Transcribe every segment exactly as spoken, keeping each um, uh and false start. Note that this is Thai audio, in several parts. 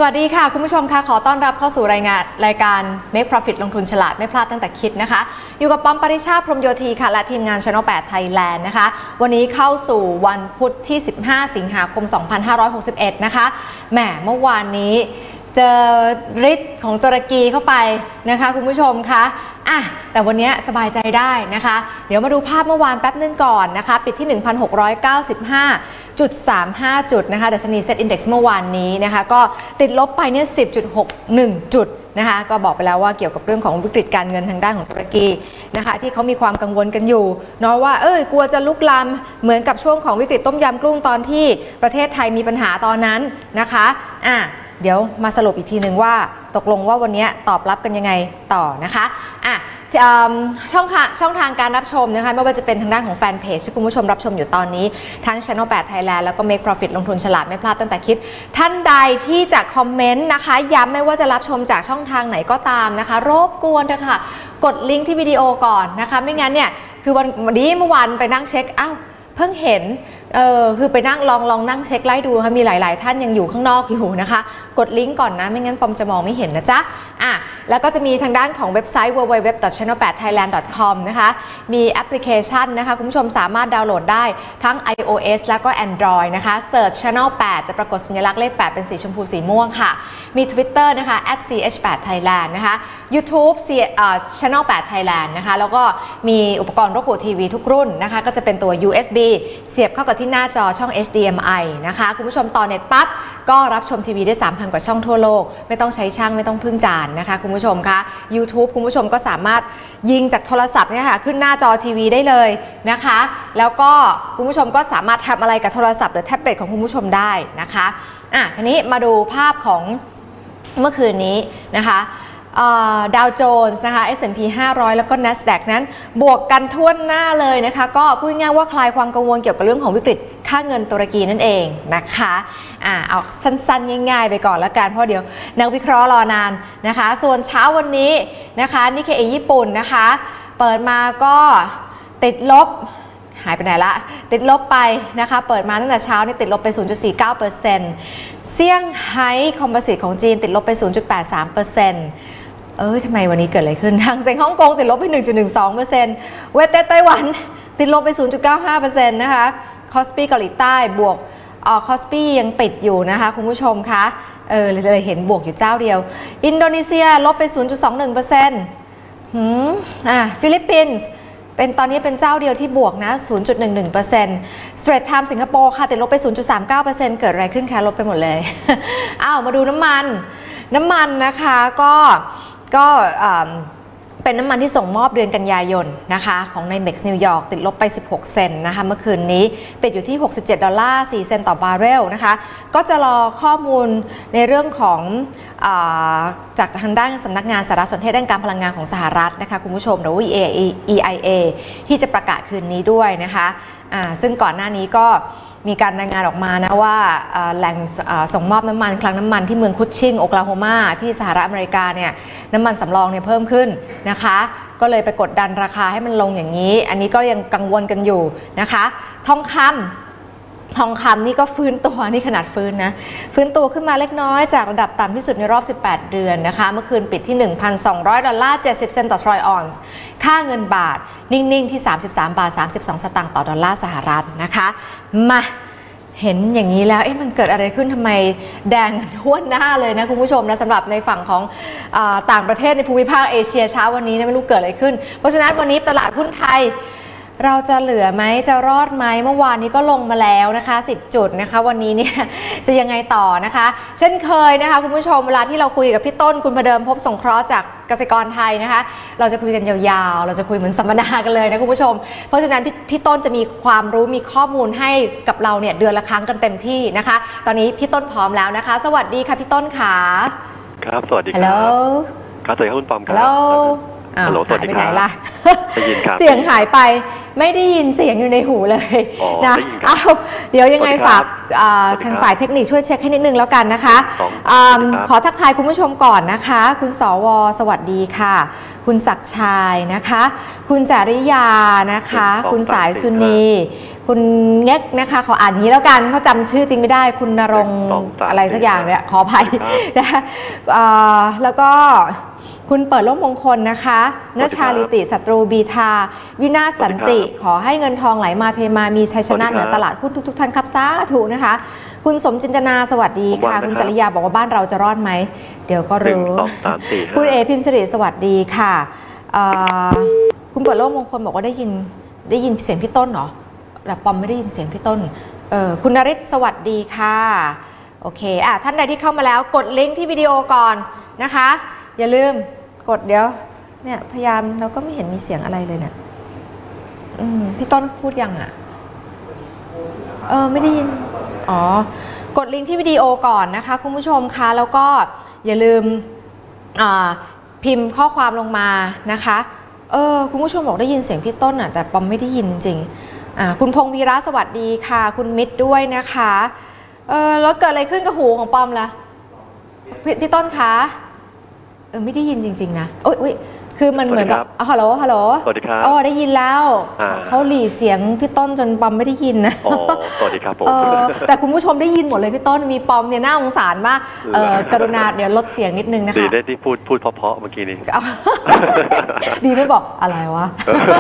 วัสดีค่ะคุณผู้ชมค่ะขอต้อนรับเข้าสู่รายงานรายการ Make Profit ลงทุนฉลาดไม่พลาดตั้งแต่คิดนะคะอยู่กับป้อมปริชาติพรหมโยธีค่ะและทีมงาน Channel แปด Thailand นะคะวันนี้เข้าสู่วันพุธที่สิบห้าสิงหาคมสองพันห้าร้อยหกสิบเอ็ดนะคะแหมเมื่อวานนี้เจอฤทธิ์ของตุรกีเข้าไปนะคะคุณผู้ชมคะอ่ะแต่วันนี้สบายใจได้นะคะเดี๋ยวมาดูภาพเมื่อวานแป๊บนึงก่อนนะคะปิดที่ หนึ่งพันหกร้อยเก้าสิบห้าจุดสามห้า จุดนะคะดัชนีเซ็ตอินดี เอ็กซ์ เมื่อวานนี้นะคะก็ติดลบไปเนี่ย สิบจุดหกหนึ่ง จุดนะคะก็บอกไปแล้วว่าเกี่ยวกับเรื่องของวิกฤตการเงินทางด้านของตุรกีนะคะที่เขามีความกังวลกันอยู่เนาะว่าเอ้ยกลัวจะลุกลามเหมือนกับช่วงของวิกฤตต้มยำกุ้งตอนที่ประเทศไทยมีปัญหาตอนนั้นนะคะอ่ะเดี๋ยวมาสรุปอีกทีหนึ่งว่าตกลงว่าวันนี้ตอบรับกันยังไงต่อนะคะอ่ะช่องช่องทางการรับชมนะคะไม่ว่าจะเป็นทางด้านของแฟนเพจที่คุณผู้ชมรับชมอยู่ตอนนี้ทั้ง Channel แปด Thailand แล้วก็ Make Profit ลงทุนฉลาดไม่พลาดตั้งแต่คิดท่านใดที่จะคอมเมนต์นะคะย้ำไม่ว่าจะรับชมจากช่องทางไหนก็ตามนะคะรบกวนเถอะค่ะกดลิงก์ที่วิดีโอก่อนนะคะไม่งั้นเนี่ยคือวันนี้เมื่อวานไปนั่งเช็คอ้าวเพิ่งเห็นเออคือไปนั่งลองลองนั่งเช็คไล่ดูค่ะมีหลายๆท่านยังอยู่ข้างนอกอยู่นะคะกดลิงก์ก่อนนะไม่งั้นปอมจะมองไม่เห็นนะจ๊ะอ่ะแล้วก็จะมีทางด้านของเว็บไซต์ ดับเบิลยู ดับเบิลยู ดับเบิลยู ดอท แชนเนล แปด ไทยแลนด์ ดอท คอม นะคะมีแอปพลิเคชันนะคะคุณผู้ชมสามารถดาวน์โหลดได้ทั้ง iOS แล้วก็ Android นะคะ Search Channel แปดจะปรากฏสัญลักษณ์เลขแปดเป็นสีชมพูสีม่วงค่ะมี Twitter นะคะ แอท ซี เอช แปด ไทยแลนด์ นะคะ YouTube Channel แปด Thailand นะคะแล้วก็มีอุปกรณ์รบกวนทีวีทุกรุ่นนะคะก็จะเป็นตัว ยู เอส บี เสียบเข้ากับที่หน้าจอช่อง เอช ดี เอ็ม ไอ นะคะคุณผู้ชมต่อเน็ตปั๊บก็รับชมทีวีได้ สามพัน กว่าช่องทั่วโลกไม่ต้องใช้ช่างไม่ต้องพึ่งจานนะคะคุณผู้ชมคะ YouTube คุณผู้ชมก็สามารถยิงจากโทรศัพท์เนี่ยค่ะขึ้นหน้าจอทีวีได้เลยนะคะแล้วก็คุณผู้ชมก็สามารถทำอะไรกับโทรศัพท์หรือแท็บเล็ตของคุณผู้ชมได้นะคะอ่ะทีนี้มาดูภาพของเมื่อคืนนี้นะคะดาวโจนส์นะคะ เอส แอนด์ พี ห้าร้อยแล้วก็ NASDAQ นั้นบวกกันทั่วหน้าเลยนะคะก็พูดง่ายว่าคลายความกังวลเกี่ยวกับเรื่องของวิกฤตค่าเงินตุรกีนั่นเองนะคะอ่าเอาสั้นๆง่ายๆไปก่อนแล้วกันเพราะเดี๋ยวนักวิเคราะห์รอนานนะคะส่วนเช้าวันนี้นะคะนิเคอิญี่ปุ่นนะคะเปิดมาก็ติดลบหายไปไหนละติดลบไปนะคะเปิดมาตั้งแต่เช้านี่ติดลบไป ศูนย์จุดสี่เก้าเปอร์เซ็นต์ เซี่ยงไฮ้คอมโพสิตของจีนติดลบไป ศูนย์จุดแปดสามเปอร์เซ็นต์ เอ้ยทำไมวันนี้เกิดอะไรขึ้นทางเซ็งฮ่องกงติดลบไป หนึ่งจุดหนึ่งสองเปอร์เซ็นต์ เวทเต้ไต้หวันติดลบไป ศูนย์จุดเก้าห้าเปอร์เซ็นต์ นะคะคอสปีเกาหลีใต้บวกออคอสปียังปิดอยู่นะคะคุณผู้ชมคะเออเลยเห็นบวกอยู่เจ้าเดียวอินโดนีเซียลบไป ศูนย์จุดสองหนึ่งเปอร์เซ็นต์ หืมอ่ะฟิลิปปินส์เป็นตอนนี้เป็นเจ้าเดียวที่บวกนะ ศูนย์จุดหนึ่งหนึ่งเปอร์เซ็นต์ Straits Times สิงคโปร์ค่ะติดลบไป ศูนย์จุดสามเก้าเปอร์เซ็นต์ เกิดอะไรขึ้นคะลบไปหมดเลย อ้าวมาดูน้ำมันน้ำมันนะคะก็ก็เป็นน้ำมันที่ส่งมอบเดือนกันยายนนะคะของ ไนเม็กซ์ นิวยอร์กติดลบไปสิบหกเซนต์นะคะเมื่อคืนนี้ปิดอยู่ที่หกสิบเจ็ดดอลลาร์สี่เซนต์ต่อบาร์เรลนะคะก็จะรอข้อมูลในเรื่องของอ่าจากทางด้านสำนักงานสารสนเทศด้านการพลังงานของสหรัฐนะคะคุณผู้ชมหรือว่า อี ไอ เอ ที่จะประกาศคืนนี้ด้วยนะคะอ่าซึ่งก่อนหน้านี้ก็มีการรายงานออกมานะว่าแหล่งส่งมอบน้ำมันคลังน้ำมันที่เมืองคุชชิงโอคลาโฮมาที่สหรัฐอเมริกาเนี่ยน้ำมันสำรองเนี่ยเพิ่มขึ้นนะคะก็เลยไปกดดันราคาให้มันลงอย่างนี้อันนี้ก็ยังกังวลกันอยู่นะคะทองคำทองคำนี่ก็ฟื้นตัวนี่ขนาดฟื้นนะฟื้นตัวขึ้นมาเล็กน้อยจากระดับต่ำที่สุดในรอบสิบแปดเดือนนะคะเมื่อคืนปิดที่ หนึ่งพันสองร้อยดอลลาร์เจ็ดสิบเซนต์ต่อทรอยออนซ์ค่าเงินบาทนิ่งๆที่สามสิบสามบาทสามสิบสองสตางค์ต่อดอลลาร์สหรัฐนะคะมาเห็นอย่างนี้แล้วเอ๊ะมันเกิดอะไรขึ้นทำไมแดงทั่วหน้าเลยนะคุณผู้ชมนะสำหรับในฝั่งของอ่าต่างประเทศในภูมิภาคเอเชียเช้าวันนี้นะไม่รู้เกิดอะไรขึ้นเพราะฉะนั้นวันนี้ตลาดหุ้นไทยเราจะเหลือไหมจะรอดไหมเมื่อวานนี้ก็ลงมาแล้วนะคะสิบจุดนะคะวันนี้เนี่ยจะยังไงต่อนะคะเช่นเคยนะคะคุณผู้ชมเวลาที่เราคุยกับพี่ต้นคุณพเดิมพบสงเคราะห์จากเกษตรกรไทยนะคะเราจะคุยกันยาวๆเราจะคุยเหมือนสัมมนากันเลยนะคุณผู้ชมเพราะฉะนั้น พ, พี่ต้นจะมีความรู้มีข้อมูลให้กับเราเนี่ยเดือนละครั้งกันเต็มที่นะคะตอนนี้พี่ต้นพร้อมแล้วนะคะสวัสดีค่ะพี่ต้นค่ะครับสวัสดีครับ Hello ครับสวัสดีครับคุณปอมครับ Hello ฮัลโหลสวัสดีครับได้ยินครับเสียงหายไปไม่ได้ยินเสียงอยู่ในหูเลยนะเอาเดี๋ยวยังไงฝากทางฝ่ายเทคนิคช่วยเช็คให้นิดนึงแล้วกันนะคะขอทักทายคุณผู้ชมก่อนนะคะคุณสวสวัสดีค่ะคุณศักดิ์ชัยนะคะคุณจาริยานะคะคุณสายสุนีคุณเง็กนะคะขออ่านนี้แล้วกันเพราะจำชื่อจริงไม่ได้คุณณรงค์อะไรสักอย่างเนี่ยขออภัยนะคะแล้วก็คุณเปิดโลกมงคลนะคะนชาลิติศัตรูบีทาวินาศสันติขอให้เงินทองไหลมาเทมามีชัยชนะเหนือตลาดหุ้นทุกๆท่านครับสาธุนะคะคุณสมจินตนาสวัสดีค่ะคุณจริยาบอกว่าบ้านเราจะรอดไหมเดี๋ยวก็รู้คุณเอพิมพ์สิริสวัสดีค่ะคุณเปิดโลกมงคลบอกว่าได้ยินได้ยินเสียงพี่ต้นเหรอแต่ปอมไม่ได้ยินเสียงพี่ต้นเออคุณนริศสวัสดีค่ะโอเคอ่ะท่านใดที่เข้ามาแล้วกดลิงก์ที่วิดีโอก่อนนะคะอย่าลืมกดเดี๋ยวเนี่ยพยายามเราก็ไม่เห็นมีเสียงอะไรเลยเนี่ยอืมพี่ต้นพูดยังอ่ะเออไม่ได้ยินอ๋อกดลิงก์ที่วิดีโอก่อนนะคะคุณผู้ชมคะแล้วก็อย่าลืมอ่าพิมพ์ข้อความลงมานะคะเออคุณผู้ชมบอกได้ยินเสียงพี่ต้นอ่ะแต่ปอมไม่ได้ยินจริงๆอ่าคุณพงวีระสวัสดีค่ะคุณมิตรด้วยนะคะเออแล้วเกิดอะไรขึ้นกับหูของปอมล่ะพี่พี่ต้นคะเออไม่ได้ยินจริงๆนะโอ๊ยคือมันเหมือนแบบอ๋อฮัลโหลฮัลโหลสวัสดีครับอ๋อได้ยินแล้วเขาหลีเสียงพี่ต้นจนปอมไม่ได้ยินนะอ๋อสวัสดีครับผมแต่คุณผู้ชมได้ยินหมดเลยพี่ต้นมีปอมเนี่ยน่าสงสารมากเออกรุณาเดี๋ยวลดเสียงนิดนึงนะคะดีได้ที่พูดพูดเพราะๆเมื่อกี้นี้ดีไม่บอกอะไรวะ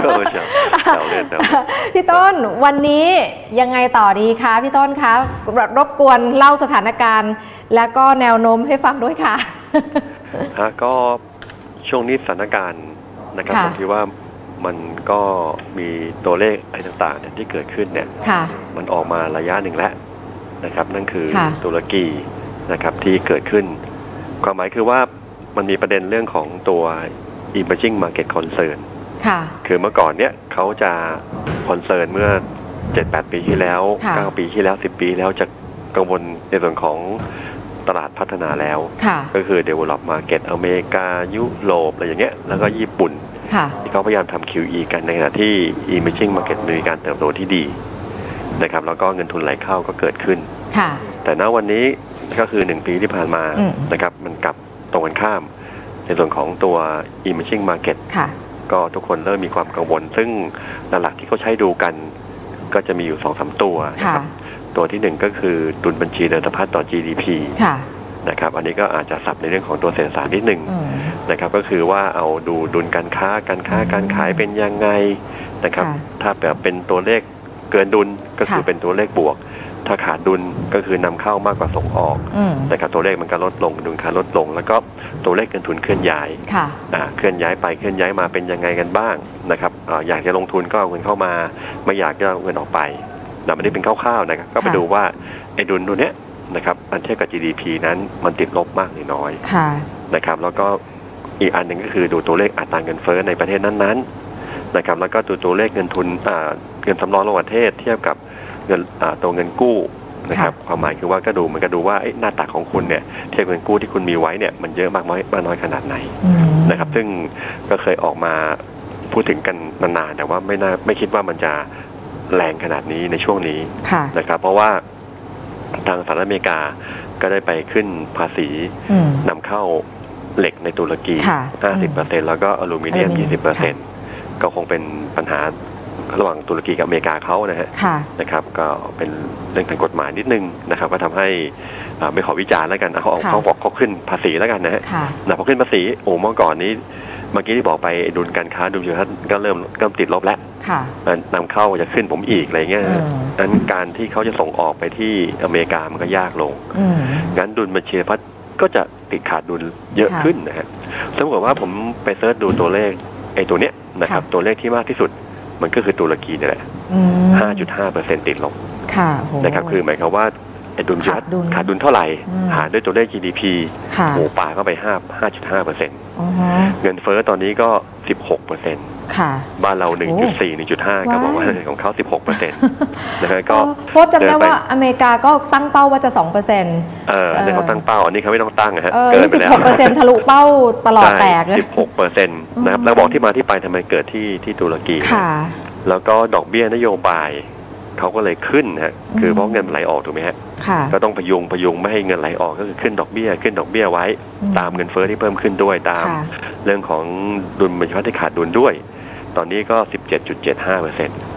พี่ต้นวันนี้ยังไงต่อดีคะพี่ต้นคะรบกวนเล่าสถานการณ์แล้วก็แนวโน้มให้ฟังด้วยค่ะฮะก็ช่วงนี้สถานการณ์นะครับผมคิดว่ามันก็มีตัวเลขอะไรต่างๆเนี่ยที่เกิดขึ้นเนี่ยมันออกมาระยะหนึ่งแล้วนะครับนั่นคือตุรกีนะครับที่เกิดขึ้นความหมายคือว่ามันมีประเด็นเรื่องของตัว emerging market concern คือเมื่อก่อนเนี่ยเขาจะ concern เมื่อ เจ็ดแปด ปีที่แล้วเก้าปีที่แล้วสิบปีแล้วจะกังวลในส่วนของตลาดพัฒนาแล้วก็คือ develop market อเมริกายุโรปอะไรอย่างเงี้ยแล้วก็ญี่ปุ่นที่เขาพยายามทำ คิว อี กันในขณะที่ emerging market มีการเติบโตที่ดีนะครับแล้วก็เงินทุนไหลเข้าก็เกิดขึ้นแต่ณวันนี้ก็คือหนึ่งปีที่ผ่านมานะครับมันกลับตรงกันข้ามในส่วนของตัว emerging market ก็ทุกคนเริ่มมีความกังวลซึ่งหลักที่เขาใช้ดูกันก็จะมีอยู่ สองสาม ตัวนะครับตัวที่หนึ่งก็คือดุลบัญชีเดินสะพัดต่อ จี ดี พี นะครับอันนี้ก็อาจจะสับในเรื่องของตัวเศรษฐศาสตร์นิดหนึ่งนะครับก็คือว่าเอาดูดุลการค้าการค้าการขายเป็นยังไงนะครับถ้าแบบเป็นตัวเลขเกินดุลก็คือเป็นตัวเลขบวกถ้าขาดดุลก็คือนำเข้ามากกว่าส่งออกนะครับตัวเลขมันก็ลดลงดุลค้าลดลงแล้วก็ตัวเลขเงินทุนเคลื่อนย้ายเคลื่อนย้ายไปเคลื่อนย้ายมาเป็นยังไงกันบ้างนะครับอยากจะลงทุนก็เอาเงินเข้ามาไม่อยากจะเอาเงินออกไปแต่ไม่ได้เป็นคร่าวๆนะครับก็ไปดูว่าไอ้ดุลตัวเนี้ยนะครับอันเทียบกับ จี ดี พี นั้นมันติดลบมากหรือน้อยนะครับแล้วก็อีกอันหนึ่งก็คือดูตัวเลขอัตราเงินเฟ้อในประเทศนั้นๆนะครับแล้วก็ดูตัวเลขเงินทุนเงินสำรองระหว่างประเทศเทียบกับเงินตัวเงินกู้นะครับความหมายคือว่าก็ดูมันก็ดูว่าหน้าตักของคุณเนี่ยเทียบเงินกู้ที่คุณมีไว้เนี่ยมันเยอะมากน้อยมากน้อยขนาดไหนนะครับซึ่งก็เคยออกมาพูดถึงกันนานๆแต่ว่าไม่น่าไม่คิดว่ามันจะแรงขนาดนี้ในช่วงนี้นะครับเพราะว่าทางสหรัฐอเมริกาก็ได้ไปขึ้นภาษีนำเข้าเหล็กในตุรกี ห้าสิบเปอร์เซ็นต์ แล้วก็อลูมิเนียม ยี่สิบเปอร์เซ็นต์ ก็คงเป็นปัญหาระหว่างตุรกีกับอเมริกาเขานะฮะนะครับก็เป็นเรื่องทางกฎหมายนิดนึงนะครับก็ทำให้ไม่ขอวิจารณ์แล้วกันเขาเขาบอกเขาขึ้นภาษีแล้วกันนะฮะพอขึ้นภาษีโอ้เมื่อก่อนนี้เมื่อกี้ที่บอกไปดุลการค้าดุลเยอะก็เริ่มเริ่มติดลบแล้วนำเข้าจะขึ้นผมอีกอะไรเงี้ยนั้นการที่เขาจะส่งออกไปที่อเมริกามันก็ยากลงงั้นดุลบัญชีพัฒน์ก็จะติดขาดดุลเยอะขึ้นนะฮะสมมติว่าผมไปเซิร์ชดูตัวเลขไอ้ตัวเนี้ยนะครับตัวเลขที่มากที่สุดมันก็คือตุรกีนี่แหละ ห้าจุดห้าเปอร์เซ็นต์ ติดลบนะครับคือหมายความว่าไอ้ดุลขาดขาดดุลเท่าไหร่หารด้วยตัวเลข จี ดี พี โอ้ป่าเข้าไปห้า ห้าจุดห้าเปอร์เซ็นต์ เงินเฟ้อตอนนี้ก็ สิบหกเปอร์เซ็นต์ บ้านเรา หนึ่งจุดสี่ หนึ่งจุดห้า ก็บอกว่าของเขา สิบหกเปอร์เซ็นต์ นะฮะก็เพราะจำได้ว่าอเมริกาก็ตั้งเป้าว่าจะ สองเปอร์เซ็นต์เออเนี่ยเขาตั้งเป้าอันนี้เขาไม่ต้องตั้งนะฮะเกินไปแล้ว สิบหกเปอร์เซ็นต์ ทะลุเป้าตลอดแตกเลยสิบหกเปอร์เซ็นต์ นะครับแล้วบอกที่มาที่ไปทำไมเกิดที่ที่ตุรกีแล้วก็ดอกเบี้ยนโยบายเขาก็เลยขึ้นฮะคือเพราะเงินไหลออกถูกไหมฮะก็ต้องพยุงพยุงไม่ให้เงินไหลออกก็คือขึ้นดอกเบี้ยขึ้นดอกเบี้ยไว้ตามเงินเฟ้อที่เพิ่มขึ้นด้วยตามเรื่องของดุลบัญชีที่ขาดดุลด้วยตอนนี้ก็ สิบเจ็ดจุดเจ็ดห้าเปอร์เซ็นต์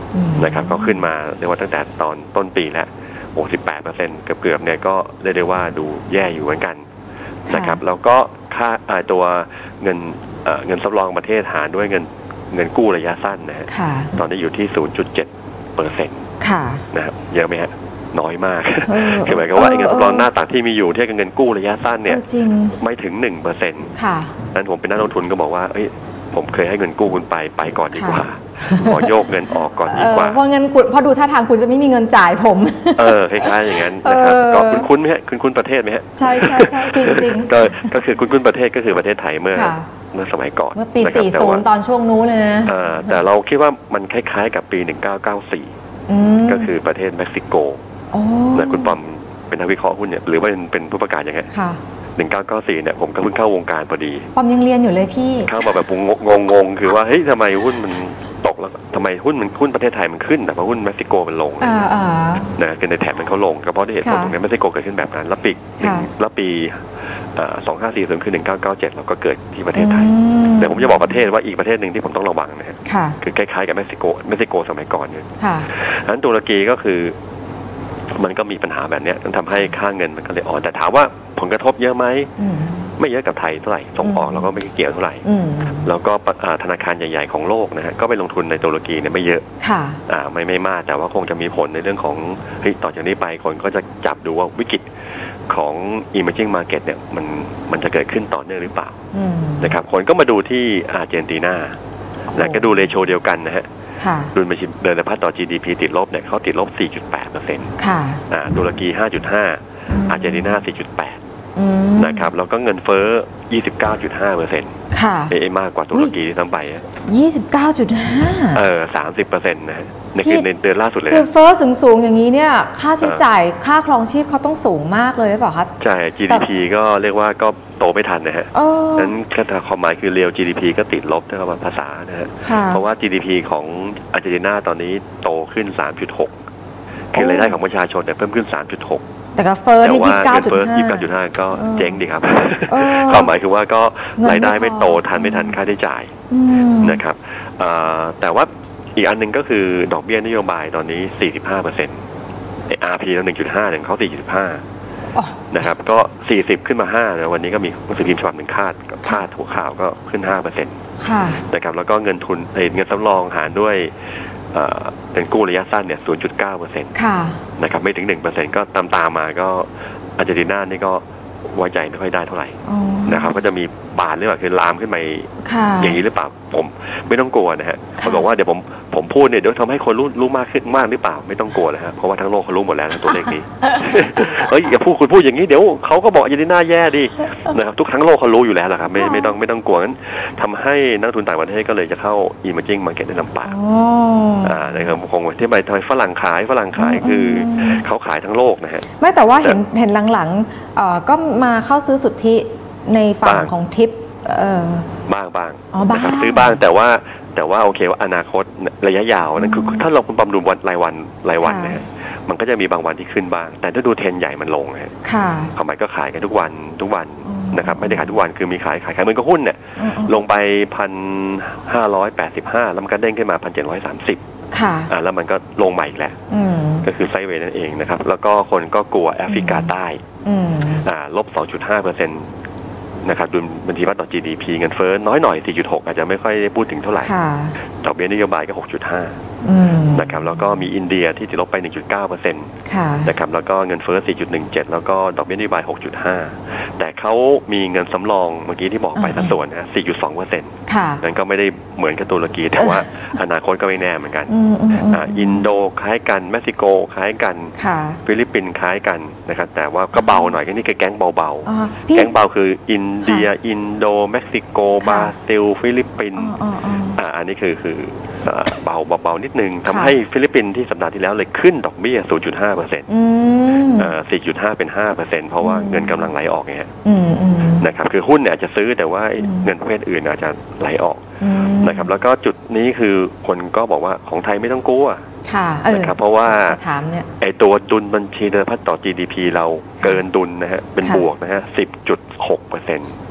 นะครับก็ขึ้นมาเรียกว่าตั้งแต่ตอนต้นปีแล้วโอ้สิบแปดเปอร์เซ็นต์เกือบๆเนี่ยก็เรียกได้ว่าดูแย่อยู่เหมือนกันนะครับแล้วก็ค่าตัวเงินเงินสำรองประเทศหารด้วยเงินเงินกู้ระยะสั้นนะฮะตอนนี้อยู่ที่ ศูนย์จุดเจ็ดเปอร์เซ็นต์ นะครับเยอะไหมฮะน้อยมากคือหมายความว่าเงินสำรองหน้าต่างที่มีอยู่เทียบกับเงินกู้ระยะสั้นเนี่ยไม่ถึง หนึ่งเปอร์เซ็นต์ ค่ะนั้นผมเป็นนักลงทุนก็บอกว่าเอ้ยผมเคยให้เงินกู้คุณไปไปก่อนดีกว่าขอโยกเงินออกก่อนดีกว่าเพราะเงินพอดูท่าทางคุณจะไม่มีเงินจ่ายผมเออคล้ายๆอย่างนั้นนะครับก็คุณคุ้นไหมฮะคุณคุ้นประเทศไหมฮะใช่ใช่ใช่จริงจริงก็ก็คือคุณคุ้นประเทศก็คือประเทศไทยเมื่อเมื่อสมัยก่อนเมื่อปีสี่สิบตอนช่วงนู้นเลยนะแต่เราคิดว่ามันคล้ายๆกับปีหนึ่งเก้าเก้าสี่ก็คือประเทศเม็กซิโกนะคุณปอมเป็นนักวิเคราะห์หุ้นเนี่ยหรือว่าเป็นผู้ประกาศยังไงหนึ่งเก้าเก้าสี่เนี่ยผมก็เพิ่งเข้าวงการพอดีปอมยังเรียนอยู่เลยพี่เข้ามาแบบงงงๆคือว่าเฮ้ยทำไมหุ้นมันตกแล้วทำไมหุ้นมันหุ้นประเทศไทยมันขึ้นแต่ว่าหุ้นเม็กซิโกมันลงนะคือในแถบมันเขาลงก็เพราะที่เหตุผลตรงนี้เม็กซิโกเกิดขึ้นแบบนั้นแล้วปีแล้วปีสองห้าสี่ศูนย์คือหนึ่งเก้าเก้าเจ็ดเราก็เกิดที่ประเทศไทยแต่ผมจะบอกประเทศว่าอีกประเทศหนึ่งที่ผมต้องระวังนะฮะคือคล้ายๆกับเม็กซิโกเม็กซิโกสมัยก่อนเนี่ยฉะนั้นตุรกีก็คือมันก็มีปัญหาแบบนี้ต้องทำให้ค่าเงินมันก็เลยอ่อนแต่ถามว่าผลกระทบเยอะไหมไม่เยอะกับไทยเท่าไหร่ส่งออกเราก็ไม่เกี่ยวเท่าไหร่แล้วก็ธนาคารใหญ่ๆของโลกนะฮะก็ไปลงทุนในตุรกีเนี่ยไม่เยอะอ่าไม่ไม่มากแต่ว่าคงจะมีผลในเรื่องของเฮ้ยต่อจากนี้ไปคนก็จะจับดูว่าวิกฤตของ emerging market เนี่ยมันมันจะเกิดขึ้นต่อเนื่องหรือเปล่านะครับคนก็มาดูที่อาร์เจนตินานะก็ดูเรโชเดียวกันนะฮะดุลบัญชีเดินสะพัดต่อ จี ดี พี ติดลบเนี่ยเขาติดลบ สี่จุดแปดเปอร์เซ็นต์ ค่ะอ่าตุรกี ห้าจุดห้า อาร์เจนตินา สี่จุดแปด นะครับแล้วก็เงินเฟ้อ ยี่สิบเก้าจุดห้าเปอร์เซ็นต์ ค่ะเอมากกว่าตุรกีที่ทำไปยี่สิบเก้าจุดห้าเออ สามสิบเปอร์เซ็นต์ นะในคือเดือนล่าสุดเลยคือเฟ้อสูงๆอย่างนี้เนี่ยค่าใช้จ่ายค่าครองชีพเขาต้องสูงมากเลยหรือเปล่าคะใช่ จี ดี พี ก็เรียกว่าก็โตไม่ทันนะฮะนั้นก็ความหมายคือเรียว จี ดี พี ก็ติดลบถ้าภาษานะฮะเพราะว่า จี ดี พี ของอาร์เจนตินาตอนนี้โตขึ้น สามจุดหก คือรายได้ของประชาชนเนี่ยเพิ่มขึ้น สามจุดหกแต่ก็เฟ้อที่ ยี่สิบเก้าจุดห้ายี่สิบเก้าจุดห้า ก็เจ๊งดีครับความหมายคือว่าก็รายได้ไม่โตทันไม่ทันค่าใช้จ่ายนะครับแต่ว่าอีกอันหนึ่งก็คือดอกเบี้ยนโยบายตอนนี้ สี่สิบห้าเปอร์เซ็นต์ อาร์ พี เรา หนึ่งจุดห้า ถึงเขา สี่จุดห้า นะครับก็สี่สิบขึ้นมาห้าแล้ววันนี้ก็มีหนังสือพิมพ์ฉบับหนึ่งคาดคาดหัวข่าวก็ขึ้น ห้าเปอร์เซ็นต์ ค่ะนะครับแล้วก็เงินทุนเงินสำรองหารด้วยเงินกู้ระยะสั้นเนี่ย ศูนย์จุดเก้าเปอร์เซ็นต์ ค่ะนะครับไม่ถึง หนึ่งเปอร์เซ็นต์ ก็ตามตามมาก็อาร์เจนตินานี่ก็ไว้ใจไม่ค่อยได้เท่าไหร่นะครับก็จะมีบานหรือเปล่าคือลามขึ้นมาอย่างนี้หรือเปล่าผมไม่ต้องกลัวนะฮะเขาบอกว่าเดี๋ยวผมผมพูดเนี่ยเดี๋ยวทำให้คนรู้รู้มากขึ้นมากหรือเปล่าไม่ต้องกลัวนะฮะเพราะว่าทั้งโลกเขารู้หมดแล้วนะตัวเลขนี้เฮ้ยอย่าพูดคุณพูดอย่างนี้เดี๋ยวเขาก็บอกอาร์เจนตินาแย่ดินะครับทุกทั้งโลกเขารู้อยู่แล้วแหละครับไม่ไม่ต้องไม่ต้องกลัวงั้นทำให้นักทุนต่างประเทศก็เลยจะเข้า emerging market ได้ลำบากอ่านะครับคงที่ไปทำไมฝรั่งขายฝรั่งขายคือเขาขายทั้งโลกนะฮะไม่แต่ว่าเห็นเห็นหลังๆก็มาเข้าซื้อสุทธิในฝั่งของทิปบ้างบ้างนะครับซื้อบ้างแต่ว่าแต่ว่าโอเคว่าอนาคตระยะยาวนั่นคือถ้าเราคุณปอมดูวันรายวันรายวันเนี่ยมันก็จะมีบางวันที่ขึ้นบ้างแต่ถ้าดูเทรนใหญ่มันลงฮะเขาหมายก็ขายกันทุกวันทุกวันนะครับไม่ได้ขายทุกวันคือมีขายขายขายเหมือนกับหุ้นเนี่ยลงไปพันห้าร้อยแปดสิบห้าแล้วมันก็เด้งขึ้นมาพันเจ็ดร้อยสามสิบค่ะอ่าแล้วมันก็ลงใหม่อีกแล้วก็คือไซด์เวย์นั่นเองนะครับแล้วก็คนก็กลัวแอฟริกาใต้อ่าลบ สองจุดห้าเปอร์เซ็นต์นะครับดุลบัญชีวัดต่อ จี ดี พี เงินเฟ้อน้อยหน่อย สี่จุดหก อาจจะไม่ค่อยได้พูดถึงเท่าไหร่ดอกเบี้ยนโยบายก็ หกจุดห้า นะครับแล้วก็มีอินเดียที่ติดลบไป หนึ่งจุดเก้าเปอร์เซ็นต์ นะครับแล้วก็เงินเฟ้อ สี่จุดหนึ่งเจ็ด แล้วก็ดอกเบี้ยนโยบาย หกจุดห้า แต่เขามีเงินสำรองเมื่อกี้ที่บอกไปสัดส่วนนะ สี่จุดสองเปอร์เซ็นต์ นั่นก็ไม่ได้เหมือนกับตุรกีแต่ว่าอนาคตก็ไม่แน่เหมือนกันอินโดคล้ายกันเม็กซิโกคล้ายกันฟิลิปปินส์คล้ายกันนะครับแต่ว่าก็เบาหน่อยก็นี่คือแก๊งเบาๆแก๊งเบาคืออินเดียอินโดเม็กซิโกบราซิลฟิลิปปินส์อ่าอันนี้คือคือเบาเบาๆนิดนึงทำให้ฟิลิปปินส์ที่สัปดาห์ที่แล้วเลยขึ้นดอกเบี้ย ศูนย์จุดห้าเปอร์เซ็นต์ อ่า สี่จุดห้า เป็น ห้าเปอร์เซ็นต์ เพราะว่าเงินกำลังไหลออกไงฮะนะครับคือหุ้นเนี่ยอาจจะซื้อแต่ว่าเงินประเภทอื่นอาจจะไหลออกนะครับแล้วก็จุดนี้คือคนก็บอกว่าของไทยไม่ต้องกลัวนะครับเพราะว่าไอตัวดุลบัญชีเดินพัฒต่อ จี ดี พี เราเกินดุลนะฮะเป็นบวกนะฮะ สิบจุดหกเปอร์เซ็นต์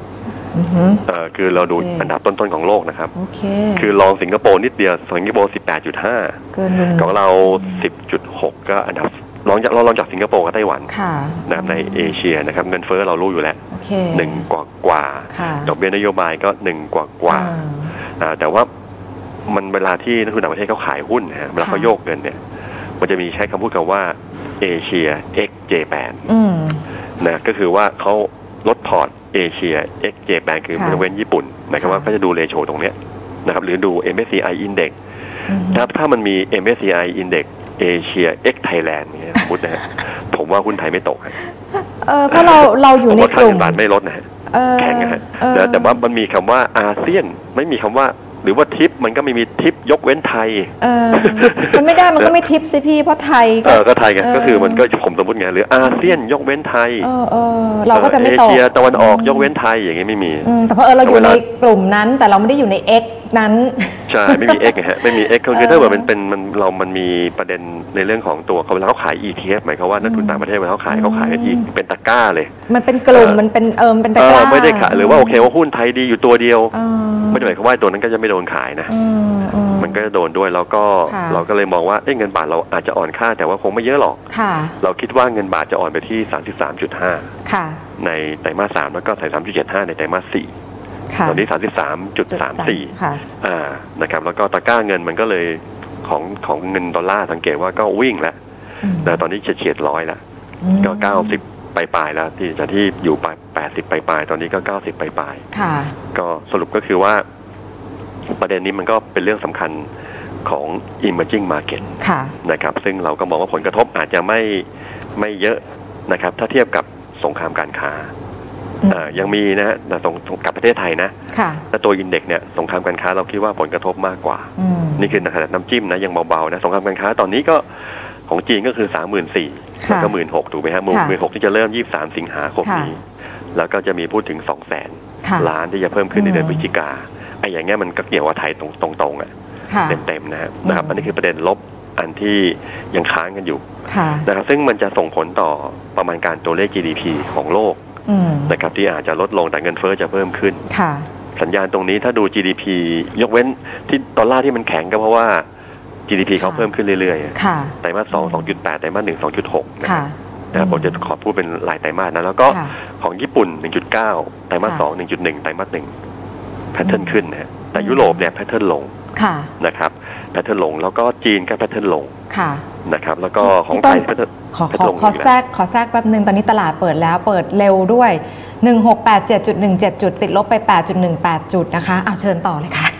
เออคือเราดูอันดับต้นๆของโลกนะครับโอเคคือรองสิงคโปร์นิดเดียวสิงคโปร์ สิบแปดจุดห้า ของเรา สิบจุดหก ก็อันดับรองจากเรารองจากสิงคโปร์กับไต้หวันนะครับในเอเชียนะครับเงินเฟ้อเรารู้อยู่แล้วหนึ่งกว่ากว่าดอกเบี้ยนโยบายก็หนึ่งกว่ากว่าแต่ว่ามันเวลาที่นักทุนต่างประเทศเขาขายหุ้นนะฮะเวลาเขาโยกเงินเนี่ยมันจะมีใช้คำพูดคำว่าเอเชีย X เจแปนนะก็คือว่าเขาลดพอร์ตเอเชีย X เจแปนคือมันเว้นญี่ปุ่นหมายความว่าเขาจะดูเรโชตรงเนี้ยนะครับหรือดู เอ็ม เอส ซี ไอ Index ถ้าถ้ามันมี เอ็ม เอส ซี ไอ Index เอเชีย X Thailand เนี่ยสมมตินะฮะผมว่าหุ้นไทยไม่ตกครับเออเพราะเราเราอยู่ในกลุ่มบาทไม่ลดนะฮะแข็งนะฮะแต่ว่ามันมีคำว่าอาเซียนไม่มีคำว่าหรือว่าทิปมันก็ไม่มีทิปยกเว้นไทยเออมันไม่ได้มันก็ไม่ทิปสิพี่เพราะไทยก็ก็ไทยไงก็คือมันก็ผมสมมติไงหรืออาเซียนยกเว้นไทยเออเออเราก็จะไม่ตกเอเชียตะวันออกยกเว้นไทยอย่างงี้ไม่มีแต่เพราะเออเราอยู่ในกลุ่มนั้นแต่เราไม่ได้อยู่ใน X นั้นใช่ไม่มี X ไงฮะไม่มี X คือถ้าเกิดมันเป็นมันเรามันมีประเด็นในเรื่องของตัวเขาเวลาเขาขาย อี ที เอฟ หมายความว่านักทุนต่างประเทศเวลาเขาขายเขาขายอีเป็นตะกร้าเลยมันเป็นกลุ่มมันเป็นเอิมเป็นตะกร้าไม่ได้ขายหรือว่าโอเคว่าหุ้นไทยดีอยู่ตัวเดียวไม่ได้หมายความว่าตัวนั้นก็จะไม่โดนขายนะมันก็จะโดนด้วยแล้วก็เราก็เลยมองว่าเงินบาทเราอาจจะอ่อนค่าแต่ว่าคงไม่เยอะหรอกเราคิดว่าเงินบาทจะอ่อนไปที่ สามสิบสามจุดห้า ในไตรมาสสามแล้วก็ สามสิบสามจุดเจ็ดห้า ในไตรมาสสี่ตอนนี้ สามสิบสามจุดสามสี่ อ่านะครับแล้วก็ตะกร้าเงินมันก็เลยของของเงินดอลลาร์สังเกตว่าก็วิ่งแล้วแต่ตอนนี้เฉียดร้อยแล้วก็เก้าสิบปลายๆแล้วที่จะที่อยู่ปลายแปดสิบปลายๆตอนนี้ก็เก้าสิบปลายๆก็สรุปก็คือว่าประเด็นนี้มันก็เป็นเรื่องสำคัญของ emerging market นะครับซึ่งเราก็มองว่าผลกระทบอาจจะไม่ไม่เยอะนะครับถ้าเทียบกับสงครามการค้ายังมีนะนะส่งกับประเทศไทยนะแต่ตัวอินเด็กซ์เนี่ยสงครามการค้าเราคิดว่าผลกระทบมากกว่านี่คือขนาดน้ำจิ้มนะยังเบาๆนะสงครามการค้าตอนนี้ก็ของจีนก็คือสามหมื่นสี่แล้วก็หมื่นหกถูกไหมฮะหมื่นหกที่จะเริ่มยี่สิบสามสิงหาคมนี้แล้วก็จะมีพูดถึงสองแสนล้านที่จะเพิ่มขึ้นในเดือนพฤศจิกาไอ้อย่างเงี้ยมันก็เกี่ยวกับไทยตรงๆอ่ะเต็มๆนะนะครับอันนี้คือประเด็นลบอันที่ยังค้างกันอยู่นะครับซึ่งมันจะส่งผลต่อประมาณการตัวเลข จี ดี พี ของโลกนะครับที่อาจจะลดลงแต่เงินเฟ้อจะเพิ่มขึ้นสัญญาณตรงนี้ถ้าดู จี ดี พี ยกเว้นที่ดอลลาร์ที่มันแข็งก็เพราะว่า จี ดี พี เขาเพิ่มขึ้นเรื่อยๆไตรมาสสอง สองจุดแปด ไตรมาสหนึ่ง สองจุดหกนะครับผมจะขอพูดเป็นรายไตรมาสนะแล้วก็ของญี่ปุ่น หนึ่งจุดเก้า ไตรมาสสอง หนึ่งจุดหนึ่ง ไตรมาสหนึ่งแพทเทิร์นขึ้นนะแต่ยุโรปเนี่ยแพทเทิร์นลงนะครับแพทเทิร์นลงแล้วก็จีนก็แพทเทิร์นลงนะครับแล้วก็ของไทยแพทเทิร์นขอขอแทรกขอแทรกแป๊บนึงตอนนี้ตลาดเปิดแล้วเปิดเร็วด้วยหนึ่งหกแปดเจ็ดจุดหนึ่งเจ็ด จุดติดลบไป แปดจุดหนึ่งแปด จุดนะคะเอาเชิญต่อเลยค่ะ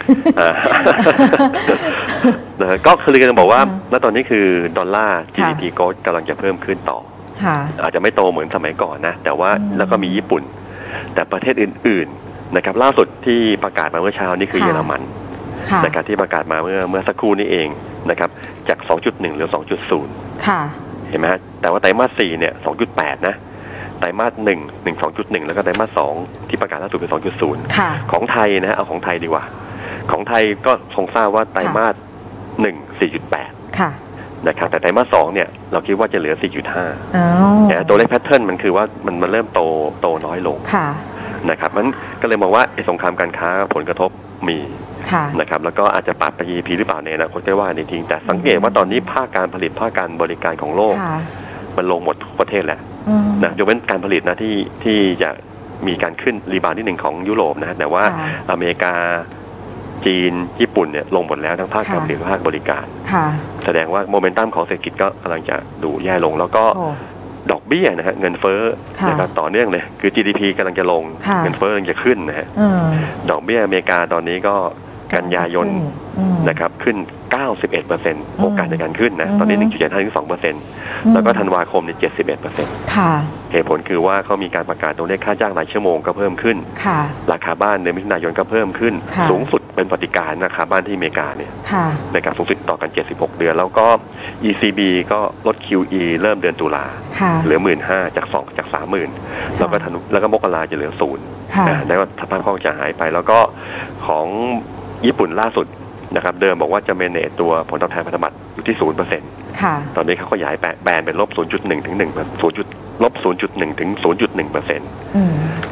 นะก็คือกันบอกว่าณตอนนี้คือดอลลาร์ จี ดี พี ก็กำลังจะเพิ่มขึ้นต่ออาจจะไม่โตเหมือนสมัยก่อนนะแต่ว่าแล้วก็มีญี่ปุ่นแต่ประเทศอื่นๆนะครับล่าสุดที่ประกาศมาเมื่อเช้านี่คือเยอรมันนะครับที่ประกาศมาเมื่อเมื่อสักครู่นี้เองนะครับจาก สองจุดหนึ่ง หรือ สองจุดศูนย์ ค่ะเห็นไหมฮะแต่ว่าไตรมาสสี่เนี่ย สองจุดแปด นะไตรมาสหนึ่ง หนึ่ง สองจุดหนึ่ง แล้วก็ไตรมาสสองที่ประกาศล่าสุดเป็น สองจุดศูนย์ ค่ะของไทยนะฮะเอาของไทยดีกว่าของไทยก็คงทราบว่าไตรมาสหนึ่ง สี่จุดแปด ค่ะนะครับแต่ไตรมาสสองเนี่ยเราคิดว่าจะเหลือ สี่จุดห้า อ๋อแต่ตัวเลขแพทเทิร์นมันคือว่ามันมันเริ่มโตโตน้อยลงค่ะนะครับมันก็เลยมองว่าไอ้สงครามการค้าผลกระทบมีนะครับแล้วก็อาจจะปรับไป จี ดี พี หรือเปล่าในอนาคตได้ว่าในทิ้งแต่สังเกตว่าตอนนี้ภาคการผลิตภาคการบริการของโลกมันลงหมดทุกประเทศแหละนะยกเว้นการผลิตนะที่ที่จะมีการขึ้นรีบาวด์ที่หนึ่งของยุโรปนะแต่ว่าอเมริกาจีนญี่ปุ่นเนี่ยลงหมดแล้วทั้งภาคการผลิตภาคบริการแสดงว่าโมเมนตัมของเศรษฐกิจก็กำลังจะดูแย่ลงแล้วก็ดอกเบี้ยนะฮะเงินเฟ้อนะครับต่อเนื่องเลยคือ จี ดี พี กำลังจะลงเงินเฟ้อกำลังจะขึ้นนะฮะดอกเบี้ยอเมริกาตอนนี้ก็กันยายนนะครับขึ้น เก้าสิบเอ็ดเปอร์เซ็นต์ โอกาสในการขึ้นนะตอนนี้ หนึ่งจุดเจ็ดห้า ถึง สองเปอร์เซ็นต์ แล้วก็ธันวาคมเนี่ย เจ็ดสิบเอ็ดเปอร์เซ็นต์ ค่ะเหตุผลคือว่าเขามีการประกาศตัวเลขค่าจ้างรายชั่วโมงก็เพิ่มขึ้นค่ะราคาบ้านในมิถุนายนก็เพิ่มขึ้นสูงสุดเป็นปฏิการราคาบ้านที่อเมริกาเนี่ยในการสูงสุดต่อกันเจ็ดสิบหกเดือนแล้วก็ อี ซี บี ก็ลด คิว อี เริ่มเดือนตุลาเหลือ หนึ่งหมื่นห้าพัน จากสองจาก สามหมื่น แล้วก็แล้วก็มกราจะเหลือศูนย์นะแล้วก็สภาพคล่องจะหายไปแล้วก็ของญี่ปุ่นล่าสุดนะครับเดิมบอกว่าจะเมเนจตัวผลตอบแทนพันธบัตรอยู่ที่ ศูนย์เปอร์เซ็นต์ ค่ะตอนนี้เขาขยายแบนเป็นลบ ศูนย์จุดหนึ่ง ถึง หนึ่ง ศูนย์ลบ ศูนย์จุดหนึ่ง ถึง ศูนย์จุดหนึ่งเปอร์เซ็นต์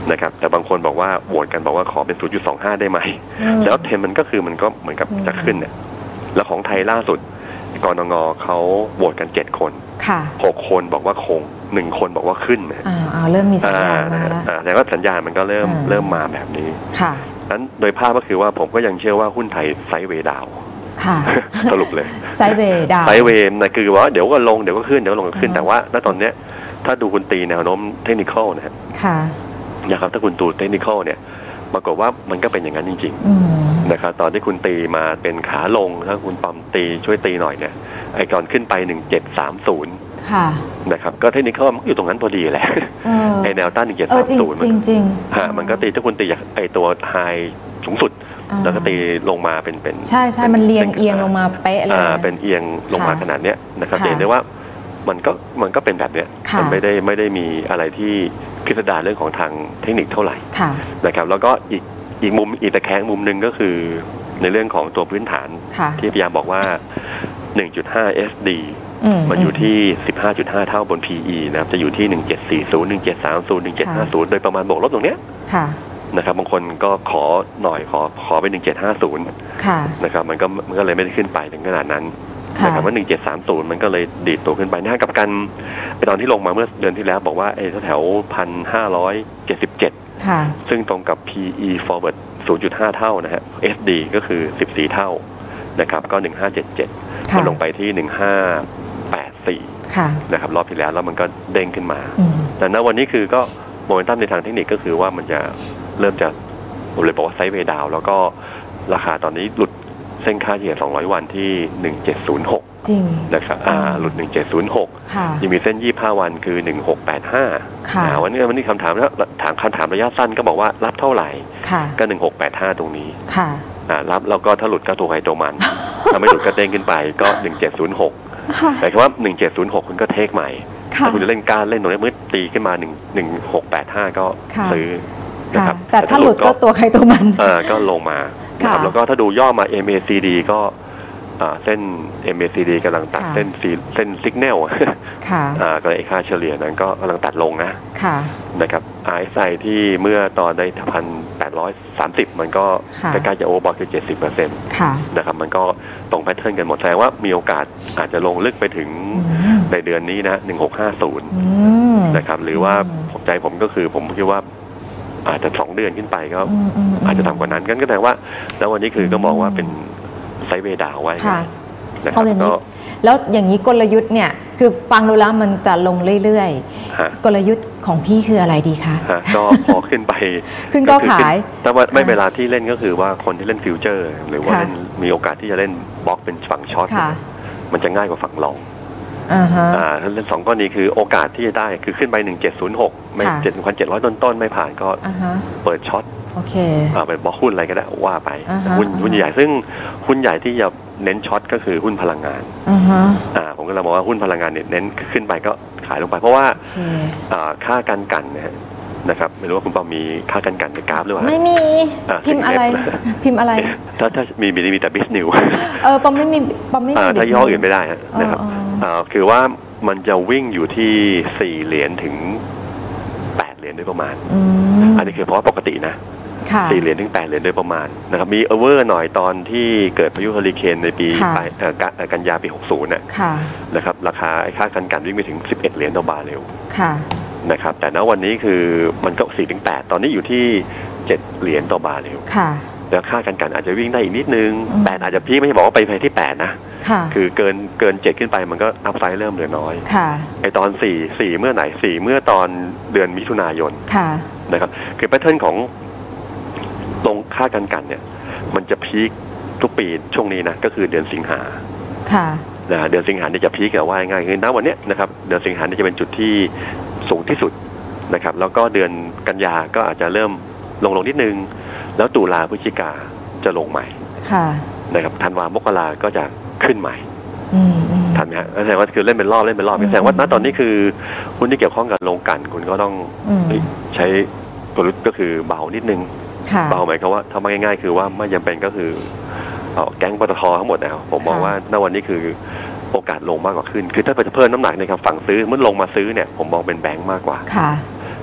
นะครับแต่บางคนบอกว่าโหวตกันบอกว่าขอเป็น ศูนย์จุดสองห้า ได้ไหมแล้วเทรนมันก็คือมันก็เหมือนกับจะขึ้นเนี่ยแล้วของไทยล่าสุดกนงเขาโหวตกันเจ็ดคนหกคนบอกว่าคงหนึ่งคนบอกว่าขึ้นนะอ่าเริ่มมีสัญญาณมาแล้วแต่ว่าสัญญาณมันก็เริ่มเริ่มมาแบบนี้ค่ะนั้นโดยภาพก็คือว่าผมก็ยังเชื่อว่าหุ้นไทยไซด์เวย์ดาวสรุปเลยไซด์เวย์ดาวไซด์เวย์นะคือว่าเดี๋ยวก็ลงเดี๋ยวก็ขึ้นเดี๋ยวลงก็ขึ้นแต่ว่าณตอนเนี้ยถ้าดูคุณตีแนวโน้มเทคนิคอลนะฮะนะครับถ้าคุณดูเทคนิคอลเนี่ยปรากฏว่ามันก็เป็นอย่างนั้นจริงๆนะครับตอนที่คุณตีมาเป็นขาลงถ้าคุณปั๊มตีช่วยตีหน่อยเนี่ยไอ้ก่อนขึ้นไปหนึ่งเจ็ดสามศูนย์นะครับก็เทคนิคอลมันอยู่ตรงนั้นพอดีแหละไอ้แนวต้านหนึ่งเจ็ดสามศูนย์จริงจริงฮะมันก็ตีถ้าคุณตีจากไอ้ตัวไฮสูงสุดแล้วก็ตีลงมาเป็นเป็นใช่ใช่มันเรียงเอียงลงมาเป๊ะเลยเป็นเอียงลงมาขนาดเนี้ยนะครับเห็นได้ว่ามันก็มันก็เป็นแบบเนี้ยมันไม่ได้ไม่ได้มีอะไรที่พิสดารเรื่องของทางเทคนิคเท่าไหร่นะครับแล้วก็อีกอีกมุมอีกตะแคงมุมหนึ่งก็คือในเรื่องของตัวพื้นฐานที่พยายามบอกว่า หนึ่งจุดห้า เอส ดี มันอยู่ที่ สิบห้าจุดห้า เท่าบน พี อี นะครับจะอยู่ที่หนึ่งเจ็ดสี่ศูนย์ หนึ่งเจ็ดสามศูนย์ หนึ่งเจ็ดห้าศูนย์โดยประมาณบวกลบตรงเนี้ยนะครับบางคนก็ขอหน่อยขอขอไปหนึ่งเจ็ดห้าศูนย์นะครับมันก็มันก็เลยไม่ได้ขึ้นไปถึงขนาดนั้นนะครับว่าหนึ่งเจ็ดสามศูนย์มันก็เลยดีดตัวขึ้นไปนะกับกันไปตอนที่ลงมาเมื่อเดือนที่แล้วบอกว่าไอ้แถวพันห้าร้อยเจ็ดสิบเจ็ดซึ่งตรงกับ พี อี forward ศูนย์จุดห้า เท่านะฮะ เอส ดี ก็คือสิบสี่เท่านะครับก็หนึ่งห้าเจ็ดเจ็ดก็ลงไปที่หนึ่งห้าแปดสี่นะครับรอบที่แล้วแล้วมันก็เด้งขึ้นมาแต่ณวันนี้คือก็โมเมนตัมในทางเทคนิคก็คือว่ามันจะเริ่มจะผมเลยบอกว่าไซด์เวย์ดาวแล้วก็ราคาตอนนี้หลุดเส้นค่าเฉลี่ยสองร้อยวันที่หนึ่งเจ็ดศูนย์หกจริงนะครับอ่าหลุดหนึ่งเจ็ดศูนย์หกยังมีเส้นยี่สิบห้าวันคือหนึ่งหกแปดห้าอ่าวันนี้วันนี้คำถามแล้วถามคำถามระยะสั้นก็บอกว่ารับเท่าไหร่ก็หนึ่งหกแปดห้าตรงนี้ค่ะอ่ารับแล้วก็ถ้าหลุดก็ตัวใครตัวมันถ้าไม่หลุดก็เด้งขึ้นไปก็หนึ่งเจ็ดศูนย์หกแต่ว่าหนึ่งเจ็ดศูนย์หกคุณก็เทคใหม่ถ้าคุณจะเล่นการเล่นตรงนี้มืดตีขึ้นมาหนึ่งหนึ่งหกแปดห้าก็ซื้อนะครับแต่ถ้าหลุดก็ตัวใครตัวมันเออก็ลงมานะครับแล้วก็ถ้าดูย่อมา เอ็ม เอ ซี ดี ก็เส้น เอ็ม เอ ซี ดี กำลังตัดเส้นเส้นซิกแนลก็ไอ้ค่าเฉลี่ยนั้นก็กำลังตัดลงนะนะครับ อาร์ เอส ไอ ที่เมื่อตอนได้หนึ่งพันแปดร้อยสามสิบมันก็ใกล้ๆจะโอเวอร์บอทคือ เจ็ดสิบเปอร์เซ็นต์ นะครับมันก็ตรงแพทเทิร์นกันหมดแสดงว่ามีโอกาสอาจจะลงลึกไปถึงในเดือนนี้นะหนึ่งหกห้าศูนย์นะครับหรือว่าผมใจผมก็คือผมคิดว่าอาจจะสองเดือนขึ้นไปก็อาจจะต่ำกว่านั้นกันก็แสดงว่าแล้ววันนี้คือก็มองว่าเป็นไซด์เวย์ดาวไว้นะครับก็แล้วอย่างนี้กลยุทธ์เนี่ยคือฟังดูแล้วมันจะลงเรื่อยๆกลยุทธ์ของพี่คืออะไรดีคะก็พอขึ้นไปขึ้นก็ขายแต่ว่าไม่เวลาที่เล่นก็คือว่าคนที่เล่นฟิวเจอร์หรือว่าเล่นมีโอกาสที่จะเล่นบล็อกเป็นฝั่งช็อตมันจะง่ายกว่าฝั่งลองอ่าฮะอ่าเล่นสองก้อนนี้คือโอกาสที่จะได้คือขึ้นไปหนึ่งเจ็ดศูนย์หกไม่เจ็ดพันเจ็ดร้อยต้นๆไม่ผ่านก็เปิดช็อตโอเคอ่าเป็นบล็อกหุ้นอะไรก็ได้ว่าไปหุ้นหุ้นใหญ่ซึ่งหุ้นใหญ่ที่จะเน้นช็อตก็คือหุ้นพลังงานอ่าผมก็เลยมองว่าหุ้นพลังงานเนี่ยเน้นขึ้นไปก็ขายลงไปเพราะว่าอ่าค่าการกันเนี่ยนะครับไม่รู้ว่าคุณปอมมีค่ากันกันในกราฟหรือเปล่าไม่มีพิมพ์อะไรพิมพ์อะไรถ้าถ้ามีมีมีแต่บิสนิวเออปอมไม่มีปอมไม่มีถ้าย่ออื่นไม่ได้นะครับอ่าคือว่ามันจะวิ่งอยู่ที่สี่เหรียญถึงแปดเหรียญโดยประมาณอันนี้คือเพราะปกตินะสี่เหรียญถึงแปดเหรียญโดยประมาณนะครับมีโอเวอร์หน่อยตอนที่เกิดพายุเฮอริเคนในปีกันยาปีหกสิบน่ะนะครับราคาไอ้ค่ากันกันวิ่งไปถึงสิบเอ็ดเหรียญต่อบาร์เรลนะครับแต่ณวันนี้คือมันก็สี่ถึงแปดตอนนี้อยู่ที่เจ็ดเหรียญต่อบาร์เรลแล้วค่ากันกันอาจจะวิ่งได้อีกนิดนึงแปดอาจจะพี่ไม่ใช่บอกว่าไปไปที่แปดนะคือเกินเกินเจ็ดขึ้นไปมันก็อัพไซด์เริ่มเหลือน้อยไอตอนสี่สี่เมื่อไหนสี่เมื่อตอนเดือนมิถุนายนนะครับคือแพทเทิร์นของลงค่ากันกันเนี่ยมันจะพีคทุกปีช่วงนี้นะก็คือเดือนสิงหานะเดือนสิงหาเนี่ยจะพีคแต่ว่าง่ายคือณวันนี้นะครับเดือนสิงหาเนี่ยจะเป็นจุดที่สูงที่สุดนะครับแล้วก็เดือนกันยาก็อาจจะเริ่มลงลงนิดนึงแล้วตุลาพฤศจิกาจะลงใหม่นะครับธันวามกราก็จะขึ้นใหม่ทันไหมฮะแสดงว่าคือเล่นเป็นรอบเล่นเป็นรอบแสดงว่าณตอนนี้คือคุณที่เกี่ยวข้องกับโรงกลั่นคุณก็ต้องใช้กลยุทธ์ก็คือเบานิดนึงเบาหมายความว่าถ้าไม่ง่ายๆคือว่าไม่จำเป็นก็คือแก๊งปตท.ทั้งหมดนะผมมองว่าณวันนี้คือโอกาสลงมากกว่าขึ้นคือถ้าเพิ่มน้ำหนักในการฝั่งซื้อเมื่อลงมาซื้อเนี่ยผมมองเป็นแบงก์มากกว่า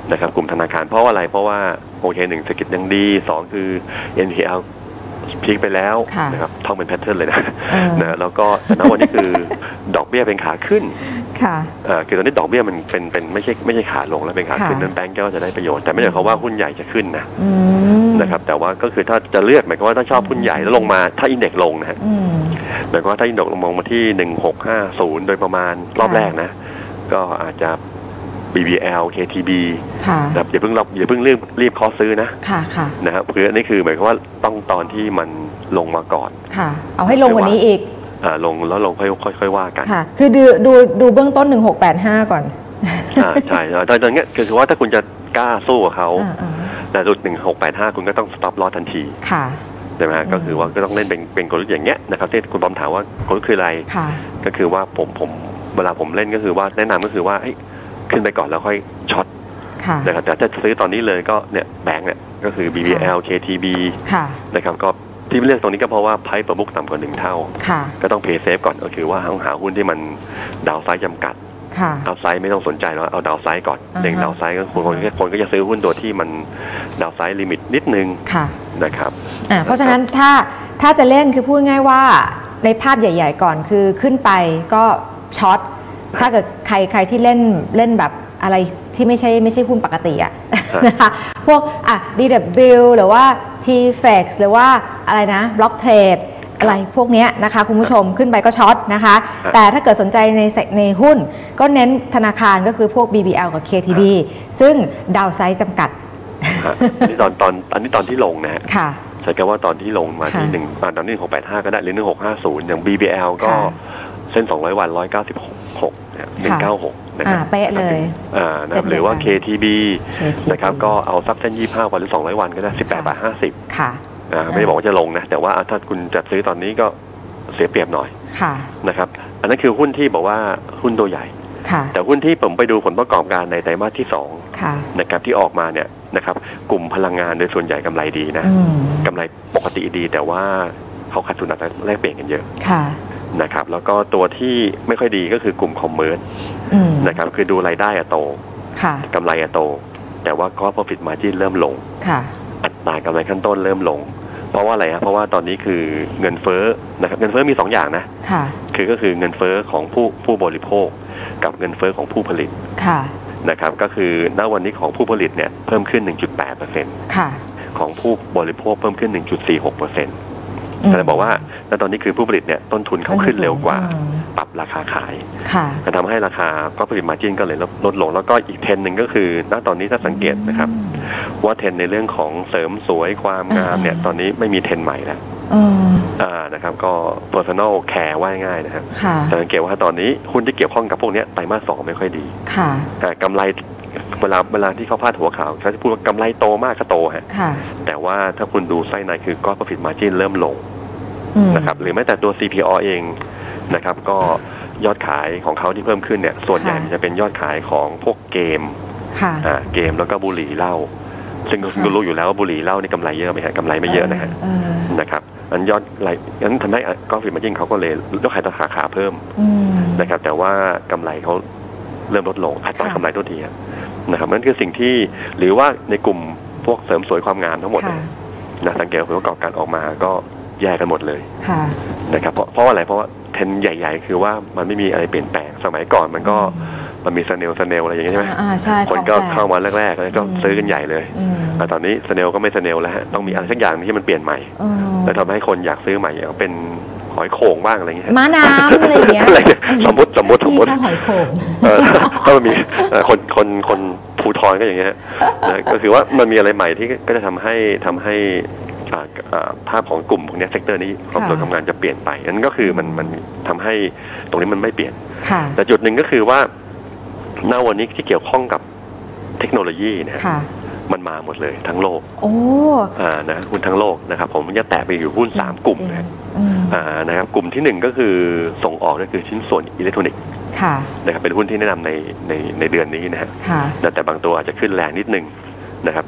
นะครับกลุ่มธนาคารเพราะว่าอะไรเพราะว่าโอเคหนึ่งเศรษฐกิจยังดีสองคือ เอ็น พี แอล พีคไปแล้วนะครับท่องเป็นแพทเทิร์นเลยนะนะแล้วก็ณวันนี้คือดอกเบี้ยเป็นขาขึ้นค่ะคือตอนนี้ดอกเบี้ยมันเป็นเป็นไม่ใช่ไม่ใช่ขาลงแล้วเป็นขาขึ้นนั้นแบงก์ก็จะได้ประโยชน์แต่ไม่ได้เขาว่าหุ้นใหญ่จะขึ้นนะนะครับแต่ว่าก็คือถ้าจะเลือกหมายความว่าถ้าชอบหุ้นใหญ่แล้วลงมาถ้าอินเด็กซ์ลงนะฮะหมายความว่าถ้าอินเด็กซ์ลงมาที่หนึ่งหกห้าศูนย์โดยประมาณรอบแรกนะก็อาจจะ บี บี แอล เค ที บี นะครับอย่าเพิ่งอย่าเพิ่งรีบรีบขอซื้อนะนะครับคือนี่คือหมายความว่าต้องตอนที่มันลงมาก่อนค่ะเอาให้ลงกว่านี้อีกอ่าลงแล้วลงค่อยค่อยว่ากันค่ะคือดูดูดูเบื้องต้นหนึ่งหกแปดห้าก่อนอ่าใช่ตอนตอนนี้คือว่าถ้าคุณจะกล้าสู้กับเขาแต่จุดหนึ่งหกแปดห้าคุณก็ต้อง stop loss ทันทีค่ะใช่ไหมก็คือว่าก็ต้องเล่นเป็นเป็นกลยุทธ์อย่างเงี้ยนะครับที่คุณบอมถามว่ากลยุทธ์คืออะไรก็คือว่าผมผมเวลาผมเล่นก็คือว่าแนะนำก็คือว่าขึ้นไปก่อนแล้วค่อยช็อตนะครับแต่ถ้าซื้อตอนนี้เลยก็เนี่ยแบงก์เนี่ยก็คือ บี บี แอล เค ที บี นะครับก็ที่เลือกตรงนี้ก็เพราะว่าไพ่ประมุกต่ำกว่าหนึ่งเท่าก็ต้องเพย์เซฟก่อนก็คือว่าต้องหาหุ้นที่มันดาวไซด์จำกัดเอาไซด์ไม่ต้องสนใจแล้วเอาดาวไซด์ก่อนเล็งดาวไซด์ก็คนคนก็จะซื้อหุ้นตัวที่มันดาวไซด์ลิมิตนิดนึงนะครับเพราะฉะนั้นถ้าถ้าจะเล่นคือพูดง่ายว่าในภาพใหญ่ๆก่อนคือขึ้นไปก็ช็อตถ้าเกิดใครใครที่เล่นเล่นแบบอะไรที่ไม่ใช่ไม่ใช่หุ้นปกติอะนะคะพวกอ่ะ ดี ดับเบิลยู หรือว่า ที เอฟ อี หรือว่าอะไรนะ Block Trade อะไรพวกนี้นะคะคุณผู้ชมขึ้นไปก็ช็อตนะคะแต่ถ้าเกิดสนใจในในหุ้นก็เน้นธนาคารก็คือพวก บี บี แอล กับ เค ที บี ซึ่งดาวไซด์จำกัดนี่ตอนตอนอันนี้ตอนที่ลงนะค่ะใช่แค่ว่าตอนที่ลงมาที่หนึ่งตอนนี้หกแปดห้าก็ได้หรือหนึ่งหกห้าศูนย์อย่าง บี บี แอล ก็เส้นสองร้อยวันหนึ่งร้อยเก้าสิบหกหนึ่งเก้าหกนะครับเป๊ะเลยอ่านะครับหรือว่า เค ที บี นะครับก็เอาซักเส้นยี่สิบห้าวันหรือสองร้อยวันก็ได้สิบแปดบาทห้าสิบค่ะอ่าไม่ได้บอกว่าจะลงนะแต่ว่าถ้าคุณจะซื้อตอนนี้ก็เสียเปรียบหน่อยค่ะนะครับอันนั้นคือหุ้นที่บอกว่าหุ้นตัวใหญ่แต่หุ้นที่ผมไปดูผลประกอบการในไตรมาสที่สองนะครับที่ออกมาเนี่ยนะครับกลุ่มพลังงานโดยส่วนใหญ่กำไรดีนะกำไรปกติดีแต่ว่าเขาขาดทุนอัตราแลกเปลี่ยนกันเยอะนะครับแล้วก็ตัวที่ไม่ค่อยดีก็คือกลุ่มคอมเมอร์สนะครับคือดูรายได้อะโตกำไรอะโตแต่ว่าก็ profit margin เริ่มลงอัตรากำไรขั้นต้นเริ่มลงเพราะว่าอะไรฮะเพราะว่าตอนนี้คือเงินเฟ้อนะครับเงินเฟ้อมีสองอย่างนะคือก็คือเงินเฟ้อของผู้ผู้บริโภคกับเงินเฟ้อของผู้ผลิตนะครับก็คือณวันนี้ของผู้ผลิตเนี่ยเพิ่มขึ้น หนึ่งจุดแปดเปอร์เซ็นต์ ของผู้บริโภคเพิ่มขึ้น หนึ่งจุดสี่หกเปอร์เซ็นต์แต่จะบอกว่าณตอนนี้คือผู้ผลิตเนี่ยต้นทุนเขาขึ้นเร็วกว่าปรับราคาขายจะทำให้ราคาก็ผลิตมาร์จิ้นก็เลยลดลงแล้วก็อีกเทรนด์หนึ่งก็คือณตอนนี้ถ้าสังเกตนะครับว่าเทรนด์ในเรื่องของเสริมสวยความงามเนี่ยตอนนี้ไม่มีเทรนด์ใหม่แล้วอ่านะครับก็ personal care ว่าง่ายนะครับจะสังเกตว่าตอนนี้หุ้นที่เกี่ยวข้องกับพวกนี้ไตรมาสสองไม่ค่อยดีแต่กำไรเวลาเวลาที่เขาพาดหัวข่าวเขาจะพูดว่ากำไรโตมากก็โตฮะแต่ว่าถ้าคุณดูไส้ในคือก็ profit margin เริ่มลงนะครับหรือแม้แต่ตัว ซี พี โอ เองนะครับก็ยอดขายของเขาที่เพิ่มขึ้นเนี่ยส่วนใหญ่จะเป็นยอดขายของพวกเกมอ่าเกมแล้วก็บุหรี่เหล้าซึ่งคุณรู้อยู่แล้วว่าบุหรี่เหล้านี่กำไรเยอะไหมฮะกำไรไม่เยอะนะฮะนะครับอันยอดไรอันทำให้ก็ฟิมาจิ้งเขาก็เลยยอดขายราคาขาเพิ่มนะครับแต่ว่ากำไรเขาเริ่มลดลงอัตรากำไรตัวทีนะครับนั่นคือสิ่งที่หรือว่าในกลุ่มพวกเสริมสวยความงามทั้งหมดนะสังเกตผลประกอบการออกมาก็แยกกันหมดเลยนะครับเพราะเพราะอะไรเพราะว่าเทรนใหญ่ๆคือว่ามันไม่มีอะไรเปลี่ยนแปลงสมัยก่อนมันก็มันมีสเนลสเนลอะไรอย่างเงี้ยใช่ไหมคนก็เข้ามาแรกๆแล้วก็ซื้อกันใหญ่เลยแต่ตอนนี้สเนลก็ไม่สเนลแล้วฮะต้องมีอะไรสักอย่างที่มันเปลี่ยนใหม่แล้วทำให้คนอยากซื้อใหม่เอาเป็นหอยโข่งบ้างอะไรเงี้ยม้าน้ำอะไรเงี้ยสมมติสมมติสมมติหอยโข่งถ้ามันมีคนคนคนภูทรก็อย่างเงี้ยก็คือว่ามันมีอะไรใหม่ที่ก็จะทำให้ทำให้ภาพของกลุ่มพวกนี้เซกเตอร์นี้ความตัวทำงานจะเปลี่ยนไปนั่นก็คือมันมันทำให้ตรงนี้มันไม่เปลี่ยนแต่จุดหนึ่งก็คือว่าณวันนี้ที่เกี่ยวข้องกับเทคโนโลยีนะมันมาหมดเลยทั้งโลกโอ้อ่านะหุ้นทั้งโลกนะครับผมจะแตะไปอยู่หุ้นสามกลุ่มนะอ่านะครับกลุ่มที่หนึ่งก็คือส่งออกก็คือชิ้นส่วนอิเล็กทรอนิกส์นะครับเป็นหุ้นที่แนะนำในในในเดือนนี้นะฮะแต่บางตัวอาจจะขึ้นแรงนิดนึงนะครับ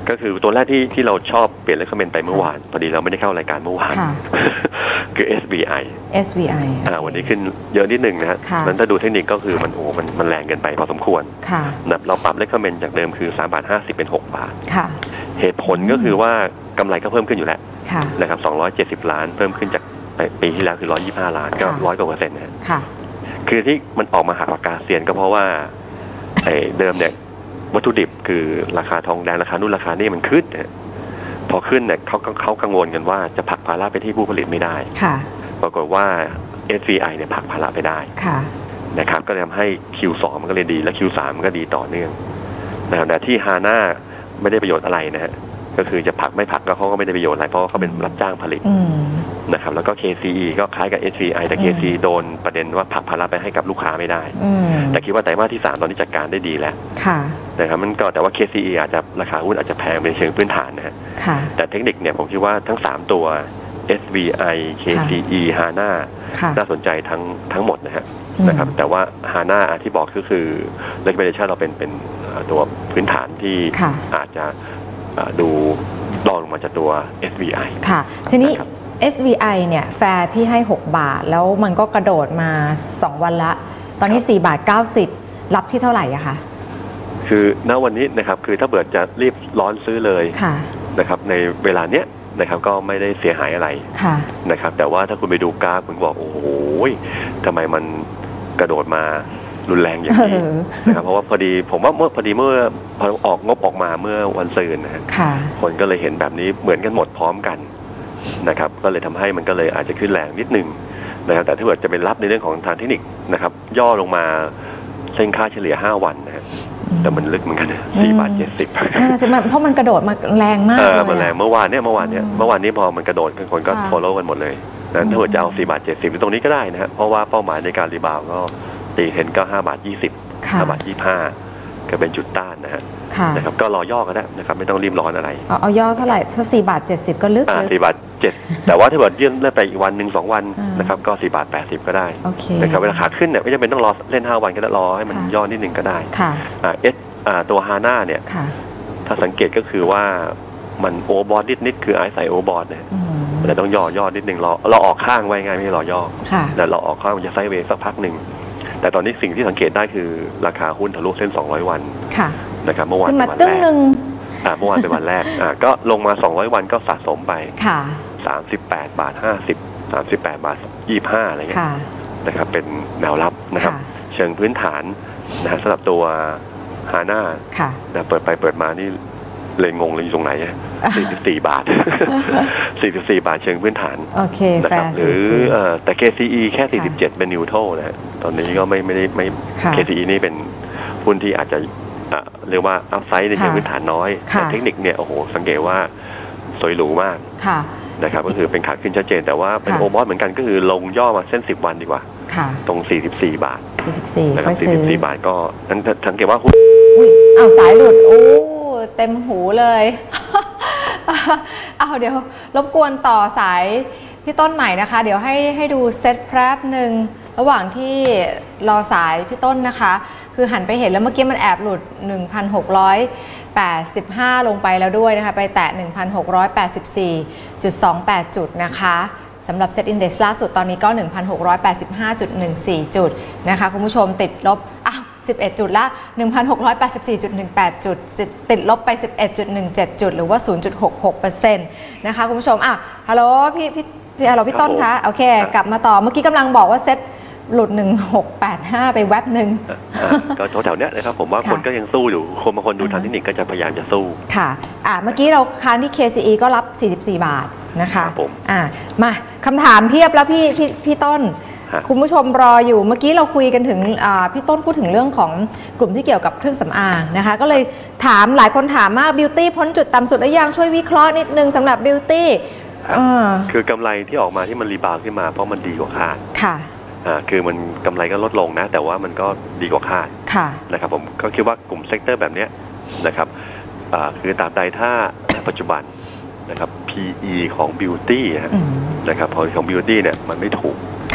ก็คือตัวแรกที่ที่เราชอบเปลี่ยนเลคคอมเมนต์ไปเมื่อวานพอดีเราไม่ได้เข้ารายการเมื่อวานคือ เอส วี ไอเอส วี ไออ่าวันนี้ขึ้นเยอะนิดนึงนะฮะนั้นถ้าดูเทคนิคก็คือมันโอ้มันมันแรงเกินไปพอสมควรนะเราปรับเลคคอมเมนต์จากเดิมคือสามบาทห้าสิบเป็นหกบาทเหตุผลก็คือว่ากำไรก็เพิ่มขึ้นอยู่แล้วนะครับสองร้อยเจ็ดสิบล้านเพิ่มขึ้นจากปีที่แล้วคือหนึ่งร้อยยี่สิบห้าล้านก็ร้อยกว่าเปอร์เซ็นต์นะฮะคือที่มันออกมาหักปากกาเซียนก็เพราะว่าไอ้เดิมเนี่ยวัตถุดิบคือราคาทองแดงราคานู่นราคานี่มันขึ้นเนี่ยพอขึ้นเนี่ยเขาเขากังวลกันว่าจะผลักภาระไปที่ผู้ผลิตไม่ได้ปรากฏว่า เอส วี ไอ เนี่ยผลักภาระไปได้นะครับก็เลยทำให้ คิว สอง มันก็เลยดีและ คิว สาม มันก็ดีต่อเนื่องนะครับแต่ที่ฮาน่าไม่ได้ประโยชน์อะไรนะฮะก็คือจะผลักไม่ผลักก็เขาก็ไม่ได้ประโยชน์อะไรเพราะเขาเป็นรับจ้างผลิตนะครับแล้วก็ เค ซี อี ก็คล้ายกับ เอส วี ไอ แต่ เค ซี อี โดนประเด็นว่าผลักภาระไปให้กับลูกค้าไม่ได้แต่คิดว่าไตรมาสที่สามตอนนี้จัดการได้ดีแล้วนะครับมันก็แต่ว่า เค ซี อี อาจจะราคาหุ้นอาจจะแพงเป็นเชิงพื้นฐานนะฮะแต่เทคนิคเนี่ยผมคิดว่าทั้งสามตัว เอส วี ไอ เค ซี อี ฮาน่าน่าสนใจทั้งทั้งหมดนะฮะนะครับแต่ว่าฮาน่าที่บอกก็คือ recommendation เราเป็นเป็นตัวพื้นฐานที่อาจจะดูรองลงมาจากตัว เอส วี ไอค่ะทีนี้ เอส วี ไอ เนี่ยแฟร์พี่ให้หกบาทแล้วมันก็กระโดดมาสองวันละตอนนี้สี่บาทเก้าสิบรับที่เท่าไหร่อะคะคือณวันนี้นะครับคือถ้าเกิดจะรีบร้อนซื้อเลยนะครับในเวลาเนี้ยนะครับก็ไม่ได้เสียหายอะไรนะครับแต่ว่าถ้าคุณไปดูกราฟคุณบอกโอ้โหทำไมมันกระโดดมารุนแรงอย่างนี้นะครับเพราะว่าพอดีผมว่าเมื่อพอดีเมื่อพอออกงบออกมาเมื่อวันศุกร์นะฮะคนก็เลยเห็นแบบนี้เหมือนกันหมดพร้อมกันนะครับก็เลยทำให้มันก็เลยอาจจะขึ้นแรงนิดนึงนะครับแต่ถ้าเกิดจะเป็นรับในเรื่องของทางเทคนิคนะครับย่อลงมาเส้นค่าเฉลี่ยห้าวันนะฮะแต่มันลึกเหมือนกันสี่บาทเจ็ดสิบเพราะมันกระโดดมาแรงมากเลยมันแรงเมื่อวานเนี่ยเมื่อวานเนี่ยเมื่อวานนี้พอมันกระโดดคนก็ follow กันหมดเลยนั้นถ้าเกิดจะเอาสี่บาทเจ็ดสิบตรงนี้ก็ได้นะฮะเพราะว่าเป้าหมายในการรีบาวก็ตีเห็นก็ห้าบาทยี่สิบห้าบาทยี่ห้าก็เป็นจุดต้านนะฮะนะครับก็รอย่อก็ได้นะครับไม่ต้องรีบร้อนอะไรเอาย่อเท่าไหร่ถ้าสี่บาทเจ็ดสิบก็ลึกเลยสี่บาทเจ็ดแต่ว่าถ้าเกิดยื่นเลื่อนไปอีกวันหนึ่งสองวันนะครับก็สี่บาทแปดสิบก็ได้นะครับเวลาขาขึ้นเนี่ยไม่จำเป็นต้องรอเล่นห้าวันก็ได้รอให้มันย่อนิดนึงก็ได้เอสตัวฮาน่าเนี่ยถ้าสังเกตก็คือว่ามันโอเวอร์บอทนิดๆคือไอซ์ใส่โอเวอร์บอทเนี่ยแต่ต้องย่อย่อนิดนึงรอเราออกข้างไว้ไงไม่ใช่รอย่อแต่เราออกข้างมันจะไซด์เวย์สักพักหนึ่งแต่ตอนนี้สิ่งที่สังเกตได้คือราคาหุ้นทะลุเส้นสองร้อยวันนะครับเมื่อวานเป็นวันแรกอ่าเมื่อวานเป็นวันแรกอ่าก็ลงมาสองร้อยวันก็สะสมไปค่ะสามสิบแปดบาทห้าสิบ สามสิบแปดบาทยี่สิบห้าอะไรเงี้ยนะครับเป็นแนวรับนะครับเชิงพื้นฐานนะฮะสำหรับตัวฮาน่าเปิดไปเปิดมานี่เลยงงเลยอยู่ตรงไหนสี่สิบสี่บาทสี่สิบสี่บาทเชิงพื้นฐานนะครับหรือแต่ เค ซี อี แค่สี่สิบเจ็ดเป็นนิวโตรนะฮะตอนนี้ก็ไม่ไม่ได้ไม่ เค ซี อี นี่เป็นหุ้นที่อาจจะเรียกว่าอัพไซด์ในเชิงพื้นฐานน้อยแต่เทคนิคเนี่ยโอ้โหสังเกตว่าสวยหรูมากนะครับก็คือเป็นขาขึ้นชัดเจนแต่ว่าเป็นโอมอสเหมือนกันก็คือลงย่อมาเส้นสิบวันดีกว่าตรงสี่สิบสี่บาทสี่สิบสี่นะครับสี่สิบสี่บาทก็สังเกตว่าหุ้นอ้าวสายหลุดโอ้เต็มหูเลยเอาเดี๋ยวรบกวนต่อสายพี่ต้นใหม่นะคะเดี๋ยวให้ให้ดูเซตแป๊บหนึ่งระหว่างที่รอสายพี่ต้นนะคะคือหันไปเห็นแล้วเมื่อกี้มันแอบหลุด หนึ่งพันหกร้อยแปดสิบห้า ลงไปแล้วด้วยนะคะไปแตะ หนึ่งพันหกร้อยแปดสิบสี่จุดสองแปด จุดนะคะสำหรับเซ็ตอินเด็กซ์ล่าสุดตอนนี้ก็ หนึ่งพันหกร้อยแปดสิบห้าจุดหนึ่งสี่ จุดนะคะคุณผู้ชมติดลบอ้าวสิบเอ็ดจุดละ หนึ่งพันหกร้อยแปดสิบสี่จุดหนึ่งแปด จุดติดลบไป สิบเอ็ดจุดหนึ่งเจ็ด จุดหรือว่า ศูนย์จุดหกหกเปอร์เซ็นต์ นะคะคุณผู้ชมอ่ะฮัลโหลพี่พี่พี่ฮัลโหลพี่ต้นคะโอเคกลับมาต่อเมื่อกี้กำลังบอกว่าเซ็ตหลุดหนึ่งพันหกร้อยแปดสิบห้าไปแวบหนึ่งก็แถวๆเนี้ยนะครับผมว่าคนก็ยังสู้อยู่คนบางคนดูทางเทคนิคก็จะพยายามจะสู้ค่ะอ่ะเมื่อกี้เราค้างที่ เค ซี อี ก็รับสี่สิบสี่บาทนะคะผมอ่ะมาคำถามเพียบแล้วพี่พี่พี่ต้นคุณผู้ชมรออยู่เมื่อกี้เราคุยกันถึงพี่ต้นพูดถึงเรื่องของกลุ่มที่เกี่ยวกับเครื่องสำอางนะคะก็เลยถามหลายคนถามว่าบิวตี้พ้นจุดต่ำสุดหรือยังช่วยวิเคราะห์นิดนึงสำหรับบิวตี้คือกำไรที่ออกมาที่มันรีบาวขึ้นมาเพราะมันดีกว่าคาดค่ะอ่าคือมันกำไรก็ลดลงนะแต่ว่ามันก็ดีกว่าคาดค่ะนะครับผมก็คิดว่ากลุ่มเซกเตอร์แบบนี้นะครับอ่าคือตราบใดถ้าปัจจุบันนะครับ พี อี ของ Beauty นะครับพอของ Beauty เนี่ยมันไม่ถูก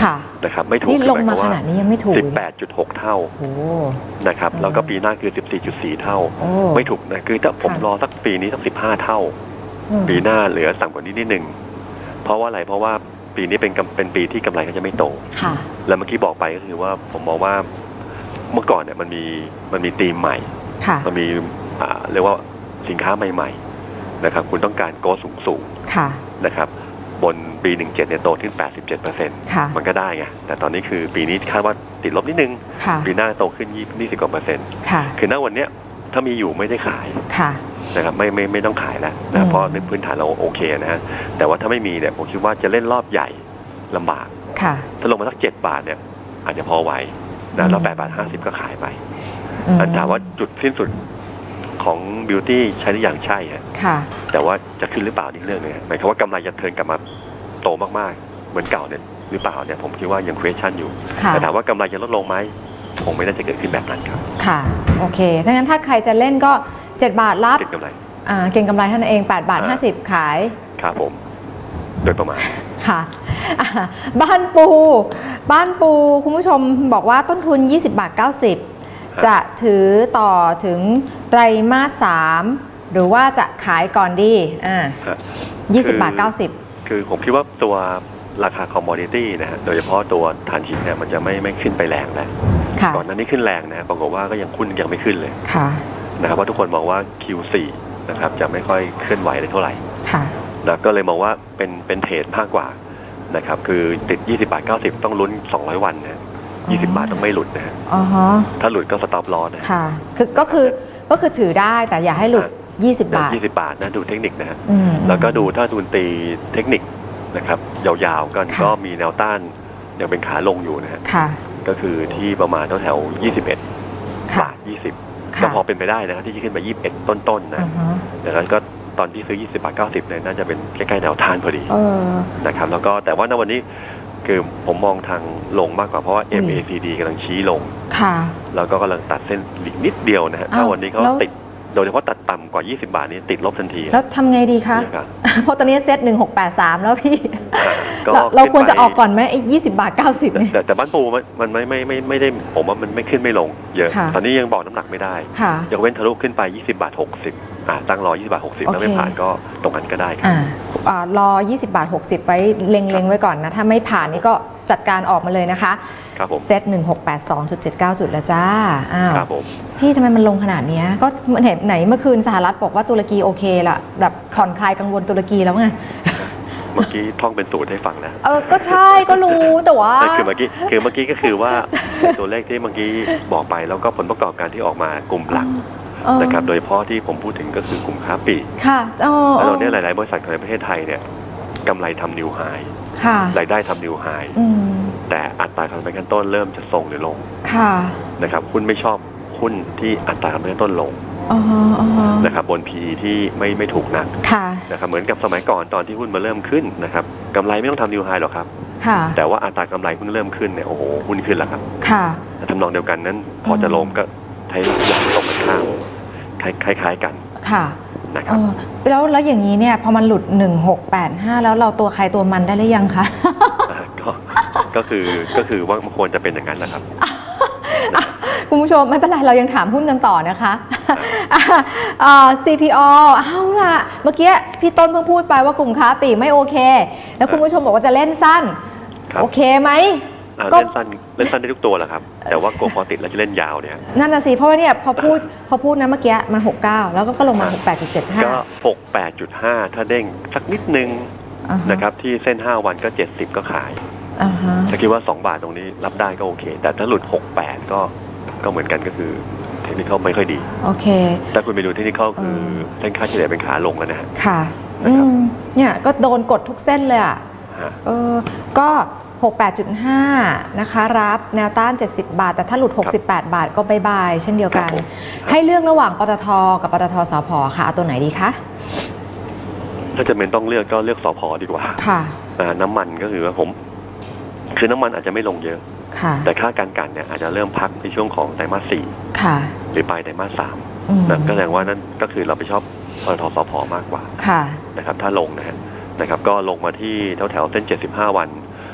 นะครับไม่ถูกนี่ลงมาขนาดนี้ยังไม่ถูกสิบแปดจุดหก เท่านะครับแล้วก็ปีหน้าคือ สิบสี่จุดสี่ เท่าไม่ถูกนะคือถ้าผมรอสักปีนี้สักสิบห้าเท่าปีหน้าเหลือต่ำกว่านี้นิดนึงเพราะว่าอะไรเพราะว่าปีนี้เป็นเป็นปีที่กำไรก็จะไม่โตแล้วเมื่อกี้บอกไปก็คือว่าผมมองว่าเมื่อก่อนเนี่ยมันมีมันมีธีมใหม่มันมีเรียกว่าสินค้าใหม่ๆนะครับคุณต้องการโกสูงสูงนะครับบนปีหนึ่งเจ็ดเนี่ยโตขึ้น แปดสิบเจ็ดเปอร์เซ็นต์ มันก็ได้ไงแต่ตอนนี้คือปีนี้คาดว่าติดลบนิดนึงปีหน้าโตขึ้นยี่สิบกว่าเปอร์เซ็นต์คือณวันเนี้ยถ้ามีอยู่ไม่ได้ขายนะครับไม่ไม่ไม่ต้องขายแล้วนะเพราะในพื้นฐานเราโอเคนะฮะแต่ว่าถ้าไม่มีเนี่ยผมคิดว่าจะเล่นรอบใหญ่ลำบากถ้าลงมาสักเจ็ดบาทเนี่ยอาจจะพอไหวนะแล้วแปดบาทห้าสิบก็ขายไปอันถามว่าจุดสิ้นสุดของบิวตี้ใช้ได้อย่างใช่ฮะแต่ว่าจะขึ้นหรือเปล่านี่เรื่องนึงหมายความว่ากำไรจะเทิร์นกลับมาโตมากๆเหมือนเก่าเนี่ยหรือเปล่าเนี่ยผมคิดว่ายัง question อยู่แต่ถามว่ากำไรจะลดลงไหมคงไม่น่าจะเกิดขึ้นแบบนั้นครับค่ะโอเคถ้างั้นถ้าใครจะเล่นก็เจ็ดบาทรับเก็งกำไรอ่าเก่งกำไรท่านเองแปดบาทห้าสิบขายครับผมโดยประมาณค่ะบ้านปูบ้านปูคุณผู้ชมบอกว่าต้นทุนยี่สิบบาทเก้าสิบจะถือต่อถึงไตรมาสสามหรือว่าจะขายก่อนดีอ่ายี่สิบบาทเก้าสิบคือผมคิดว่าตัวราคาคอมมอดิตี้นะฮะโดยเฉพาะตัวถ่านหินเนี่ยมันจะไม่ไม่ขึ้นไปแรงแล้วก่อนหน้านี้ขึ้นแรงนะฮะปรากฏว่าก็ยังคุ้นยังไม่ขึ้นเลยนะครับเพราะทุกคนมองว่า คิว โฟร์ นะครับจะไม่ค่อยเคลื่อนไหวเลยเท่าไหร่แล้วก็เลยมองว่าเป็นเป็นเทรดมากกว่านะครับคือติดยี่สิบบาทเก้าสิบต้องลุ้นสองร้อยวันนะยี่สิบบาทต้องไม่หลุดนะฮะถ้าหลุดก็สต็อปลอสนะค่ะคือก็คือก็คือถือได้แต่อย่าให้หลุดยี่สิบบาทยี่สิบบาทนะดูเทคนิคนะฮะแล้วก็ดูถ้าดูตีเทคนิคนะครับยาวๆกันก็มีแนวต้านยังเป็นขาลงอยู่นะฮะก็คือที่ประมาณแถวๆยี่สิบเอ็ดบาทยี่สิบก็พอเป็นไปได้นะครับที่จะขึ้นไปยี่สิบเอ็ดต้นๆนะดังนั้นก็ตอนที่ซื้อยี่สิบบาทเก้าสิบเนี่ยน่าจะเป็นใกล้ๆแนวต้านพอดีนะครับแล้วก็แต่ว่าณวันนี้คือผมมองทางลงมากกว่าเพราะว่า เอ็ม เอ ซี ดี กำลังชี้ลงแล้วก็กำลังตัดเส้นหลีกนิดเดียวนะฮะถ้าวันนี้เขาติดโดยเฉพาะตัดต่ำกว่ายี่สิบบาทนี้ติดลบทันทีแล้วทำไงดีคะเพราะตอนนี้เซ็ตหนึ่งหกแปดสามแล้วพี่เราควรจะออกก่อนไหมไอ้ยี่สิบบาทเก้าสิบเนี่ยแต่บ้านปูมันไม่ไม่ไม่ไม่ได้ผมว่ามันไม่ขึ้นไม่ลงเยอะตอนนี้ยังบอกน้ำหนักไม่ได้ยกเว้นทะลุขึ้นไปยี่สิบบาทหกสิบตั้งรอยี่สิบบาทหกสิบแล้วไม่ผ่านก็ตรงนั้นก็ได้ครับรอยี่สิบบาทหกสิบไว้เล็งๆไว้ก่อนนะถ้าไม่ผ่านนี่ก็จัดการออกมาเลยนะคะเซ็ตหนึ่งหกแปดสองจุดเจ็ดเก้าจุดแล้วจ้าอ้าวพี่ทำไมมันลงขนาดนี้ก็เห็นไหนเมื่อคืนสหรัฐบอกว่าตุรกีโอเคละแบบผ่อนคลายกังวลตุรกีแล้วไงเมื่อกี้ท่องเป็นสูตรให้ฟังนะเออก็ใช่ก็รู้แต่ว่าคือเมื่อกี้คือเมื่อกี้ก็คือว่าตัวเลขที่เมื่อกี้บอกไปแล้วก็ผลประกอบการที่ออกมากลุ่มหลักนะครับโดยเฉพาะที่ผมพูดถึงก็คือกลุ่มค้าปลีกค่ะแล้วตอนนี้หลายๆบริษัทในประเทศไทยเนี่ยกำไรทำนิวไฮรายได้ทำนิวไฮแต่อัตราการกำไรขั้นต้นเริ่มจะทรงหรือลงนะครับหุ้นไม่ชอบหุ้นที่อัตราการกำไรขั้นต้นลงนะครับบน พี อี ที่ไม่ไม่ถูกนักนะครับเหมือนกับสมัยก่อนตอนที่หุ้นมาเริ่มขึ้นนะครับกำไรไม่ต้องทำนิวไฮหรอกครับแต่ว่าอัตรากำไรหุ้นเริ่มขึ้นเนี่ยโอ้โหหุ้นขึ้นแล้วครับทำนองเดียวกันนั้นพอจะลงก็ใช้หลักตรงกันข้ามคล้ายๆกันค่ะนะครับแล้วแล้วอย่างนี้เนี่ยพอมันหลุดหนึ่งหกแปดห้าแล้วเราตัวใครตัวมันได้หรือยังคะก็ก็คือก็คือว่ามันควรจะเป็นอย่างนั้นนะครับคุณผู้ชมไม่เป็นไรเรายังถามหุ้นกันต่อนะคะ ซี พี โอ เอาล่ะเมื่อกี้พี่ต้นเพิ่งพูดไปว่ากลุ่มค้าปลีกไม่โอเคแล้วคุณผู้ชมบอกว่าจะเล่นสั้นโอเคไหมเล่นสั้นเล่นสั้นได้ทุกตัวแหละครับแต่ว่ากลัวพอติดแล้วจะเล่นยาวเนี่ยนั่นน่ะสิเพราะว่าเนี่ยพอพูดพอพูดนะเมื่อกี้มาหกสิบเก้าแล้วก็ลงมาหกสิบแปดจุดเจ็ดห้าก็หกสิบแปดจุดห้าถ้าเด้งสักนิดนึงนะครับที่เส้นห้าวันก็เจ็ดสิบก็ขายถ้าคิดว่าสองบาทตรงนี้รับได้ก็โอเคแต่ถ้าหลุดหกสิบแปดก็ก็เหมือนกันก็คือเทคนิคเขาไม่ค่อยดีโอเคแต่คุณไปดูเทคนิคเขาคือเส้นค่าเฉลี่ยเป็นขาลงแล้วนะฮะค่ะเนี่ยก็โดนกดทุกเส้นเลยอ่ะเออก็หกสิบแปดจุดห้านะคะรับแนวต้านเจ็ดสิบบาทแต่ถ้าหลุดหกสิบแปดบาทก็บายบายเช่นเดียวกันให้เลือกระหว่างปตท.กับปตท.สผ.ค่ะเอาตัวไหนดีคะถ้าจะเป็นต้องเลือกก็เลือกสผ.ดีกว่าค่ะน้ำมันก็คือว่าผมคือน้ำมันอาจจะไม่ลงเยอะแต่ค่าการกันเนี่ยอาจจะเริ่มพักในช่วงของไตรมาสสี่หรือปลายไตรมาสสามนั่นก็แสดงว่านั่นก็คือเราไปชอบปตท.สผ.มากกว่านะครับถ้าลงนะฮะนะครับก็ลงมาที่แถวแถวเส้นเจ็ดสิบห้าวัน